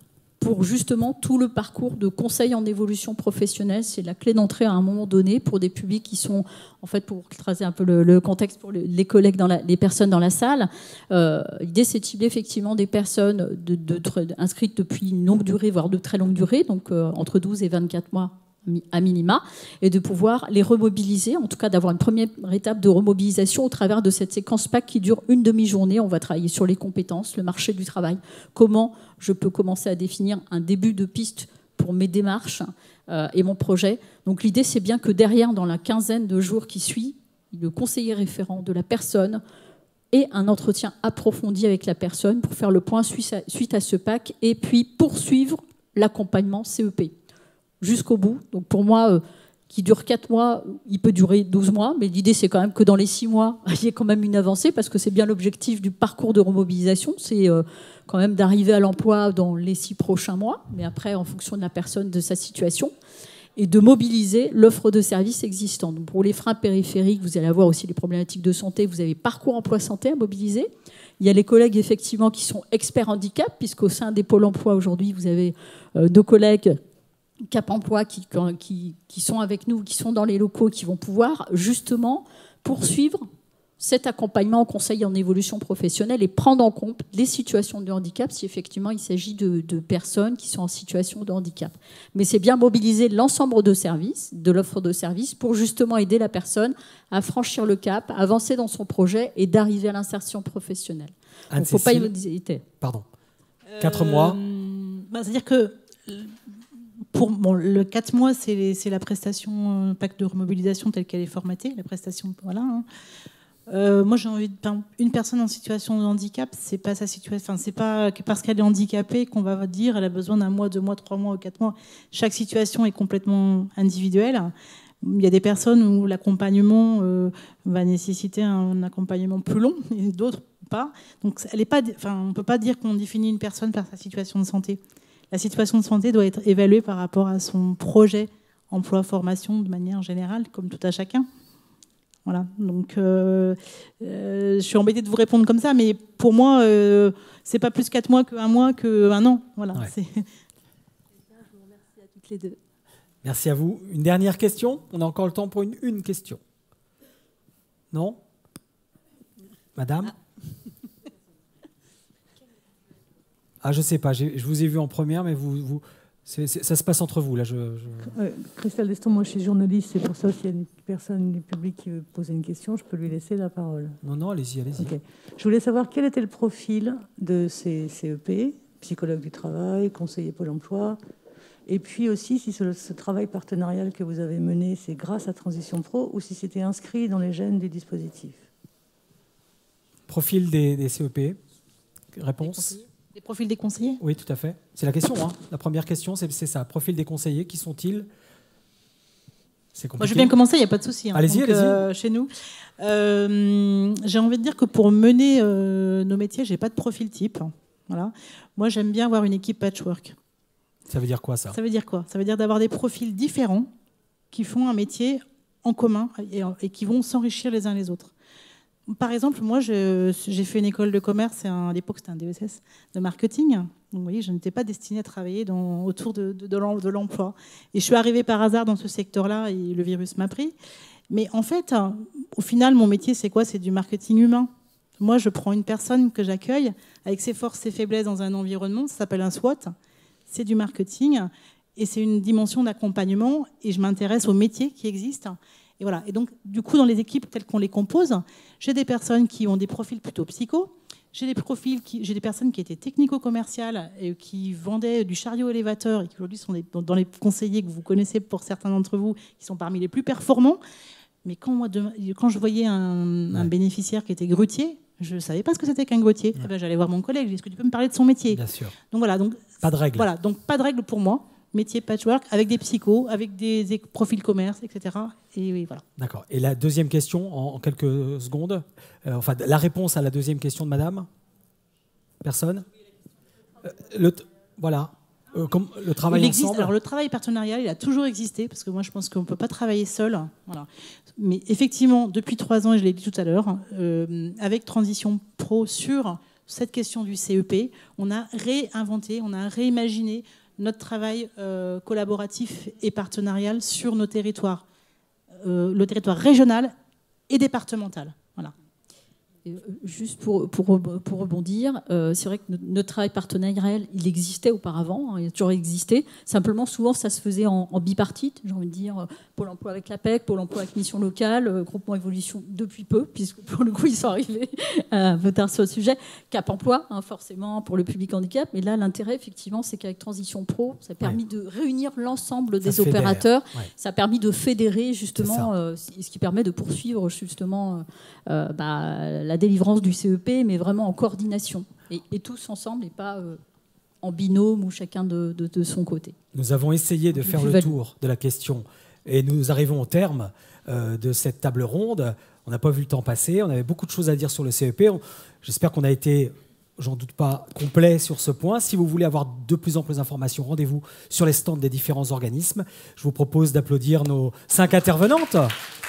pour justement tout le parcours de conseil en évolution professionnelle. C'est la clé d'entrée à un moment donné pour des publics qui sont, en fait, pour tracer un peu le, le contexte pour les collègues, dans la, les personnes dans la salle, euh, l'idée c'est de cibler effectivement des personnes de, de, de, inscrites depuis une longue durée, voire de très longue durée, donc euh, entre douze et vingt-quatre mois à minima, et de pouvoir les remobiliser, en tout cas d'avoir une première étape de remobilisation au travers de cette séquence P A C qui dure une demi-journée. On va travailler sur les compétences, le marché du travail, comment je peux commencer à définir un début de piste pour mes démarches euh, et mon projet. Donc l'idée, c'est bien que derrière, dans la quinzaine de jours qui suit, le conseiller référent de la personne ait un entretien approfondi avec la personne pour faire le point suite à, suite à ce P A C et puis poursuivre l'accompagnement C E P jusqu'au bout. Donc pour moi, euh, qui dure quatre mois, il peut durer douze mois, mais l'idée c'est quand même que dans les six mois, il y ait quand même une avancée, parce que c'est bien l'objectif du parcours de remobilisation, c'est euh, quand même d'arriver à l'emploi dans les six prochains mois, mais après en fonction de la personne, de sa situation, et de mobiliser l'offre de services existante. Donc pour les freins périphériques, vous allez avoir aussi les problématiques de santé, vous avez parcours emploi santé à mobiliser. Il y a les collègues effectivement qui sont experts handicap, puisqu'au sein des pôles emploi aujourd'hui, vous avez euh, deux collègues Cap Emploi qui, qui, qui sont avec nous, qui sont dans les locaux, qui vont pouvoir justement poursuivre cet accompagnement en conseil en évolution professionnelle et prendre en compte les situations de handicap si effectivement il s'agit de, de personnes qui sont en situation de handicap. Mais c'est bien mobiliser l'ensemble de services, de l'offre de services, pour justement aider la personne à franchir le cap, à avancer dans son projet et d'arriver à l'insertion professionnelle. Il ne faut pas y hésiter. Pardon. Quatre euh, mois. Bah, c'est-à-dire que pour bon, le quatre mois, c'est la prestation euh, P A C de remobilisation telle qu'elle est formatée, la prestation, voilà. Hein. Euh, moi, j'ai envie de une personne en situation de handicap, c'est pas sa situation, enfin, c'est pas parce qu'elle est handicapée qu'on va dire elle a besoin d'un mois, deux mois, trois mois ou quatre mois. Chaque situation est complètement individuelle. Il y a des personnes où l'accompagnement euh, va nécessiter un accompagnement plus long, et d'autres pas. Donc, elle est pas, enfin, on ne peut pas dire qu'on définit une personne par sa situation de santé. La situation de santé doit être évaluée par rapport à son projet emploi-formation de manière générale, comme tout à chacun. Voilà. Donc, euh, euh, je suis embêtée de vous répondre comme ça, mais pour moi, euh, c'est pas plus quatre mois qu'un mois qu'un an. Voilà. Ouais. Je vous remercie à toutes les deux. Merci à vous. Une dernière question. On a encore le temps pour une, une question. Non ? Madame ? Ah. Ah, je ne sais pas, je vous ai vu en première, mais vous, vous, c'est, c'est, ça se passe entre vous. Là, je, je... Euh, Christelle Deston, moi je suis journaliste, c'est pour ça s'il y a une personne du public qui veut poser une question, je peux lui laisser la parole. Non, non, allez-y, allez-y. Okay. Je voulais savoir quel était le profil de ces C E P, psychologue du travail, conseiller Pôle emploi, et puis aussi si ce, ce travail partenarial que vous avez mené, c'est grâce à Transition Pro ou si c'était inscrit dans les gènes du dispositif. Profil des, des C E P, réponse ? Les profils des conseillers ? Oui, tout à fait. C'est la question. Hein. La première question, c'est ça. Profil des conseillers, qui sont-ils ? C'est compliqué. Moi, je vais bien commencer, il n'y a pas de souci. Hein. Allez-y, allez-y. Euh, chez nous, euh, j'ai envie de dire que pour mener euh, nos métiers, je n'ai pas de profil type. Voilà. Moi, j'aime bien avoir une équipe patchwork. Ça veut dire quoi, ça ? Ça veut dire quoi ? Ça veut dire d'avoir des profils différents qui font un métier en commun et, et qui vont s'enrichir les uns les autres. Par exemple, moi, j'ai fait une école de commerce, et à l'époque, c'était un D E S S de marketing. Donc, vous voyez, je n'étais pas destinée à travailler dans, autour de, de, de l'emploi. Et je suis arrivée par hasard dans ce secteur-là et le virus m'a pris. Mais en fait, au final, mon métier, c'est quoi? C'est du marketing humain. Moi, je prends une personne que j'accueille avec ses forces, ses faiblesses dans un environnement. Ça s'appelle un SWOT. C'est du marketing et c'est une dimension d'accompagnement. Et je m'intéresse aux métiers qui existent. Et voilà. Et donc, du coup, dans les équipes telles qu'on les compose, j'ai des personnes qui ont des profils plutôt psycho. J'ai des profils, qui, j'ai des personnes qui étaient technico-commerciales et qui vendaient du chariot élévateur et qui aujourd'hui sont des, dans les conseillers que vous connaissez pour certains d'entre vous, qui sont parmi les plus performants. Mais quand, moi, de, quand je voyais un, ouais. un bénéficiaire qui était grutier, je ne savais pas ce que c'était qu'un grutier. Ouais. Eh ben, j'allais voir mon collègue, je lui dis, est-ce que tu peux me parler de son métier? Bien sûr. Donc voilà, donc, pas de règles. Voilà, donc pas de règles pour moi. Métier patchwork, avec des psychos, avec des, des profils commerce, et cetera. Et oui, voilà. D'accord. Et la deuxième question, en, en quelques secondes, euh, enfin, la réponse à la deuxième question de madame? Personne? euh, le Voilà. Euh, comme le travail il existe, ensemble. Alors, le travail partenarial, il a toujours existé, parce que moi, je pense qu'on ne peut pas travailler seul. Voilà. Mais effectivement, depuis trois ans, et je l'ai dit tout à l'heure, euh, avec Transition Pro sur cette question du C E P, on a réinventé, on a réimaginé notre travail euh, collaboratif et partenarial sur nos territoires, euh, le territoire régional et départemental. Voilà. Juste pour, pour, pour rebondir, euh, c'est vrai que notre travail partenarial, il existait auparavant, hein, il a toujours existé. Simplement, souvent, ça se faisait en, en bipartite, j'ai envie de dire, euh, Pôle emploi avec l'A P E C, Pôle emploi avec Mission locale, euh, Groupement Évolution depuis peu, puisque pour le coup, ils sont arrivés euh, un peu tard sur le sujet. Cap emploi, hein, forcément, pour le public handicap. Mais là, l'intérêt, effectivement, c'est qu'avec Transition Pro, ça a permis ouais. de réunir l'ensemble des fédère. opérateurs. Ouais. Ça a permis de fédérer, justement, euh, ce qui permet de poursuivre, justement, euh, bah, la délivrance du C E P, mais vraiment en coordination. Et, et tous ensemble, et pas euh, en binôme ou chacun de, de, de son côté. Nous avons essayé de faire le tour de la question et nous arrivons au terme euh, de cette table ronde. On n'a pas vu le temps passer, on avait beaucoup de choses à dire sur le C E P. On, j'espère qu'on a été, j'en doute pas, complet sur ce point. Si vous voulez avoir de plus en plus d'informations, rendez-vous sur les stands des différents organismes. Je vous propose d'applaudir nos cinq intervenantes.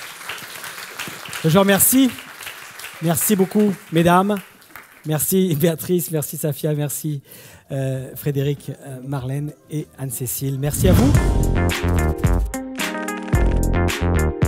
Je vous remercie. Merci beaucoup, mesdames. Merci Béatrice, merci Safia, merci euh, Frédéric, euh, Marlène et Anne-Cécile. Merci à vous.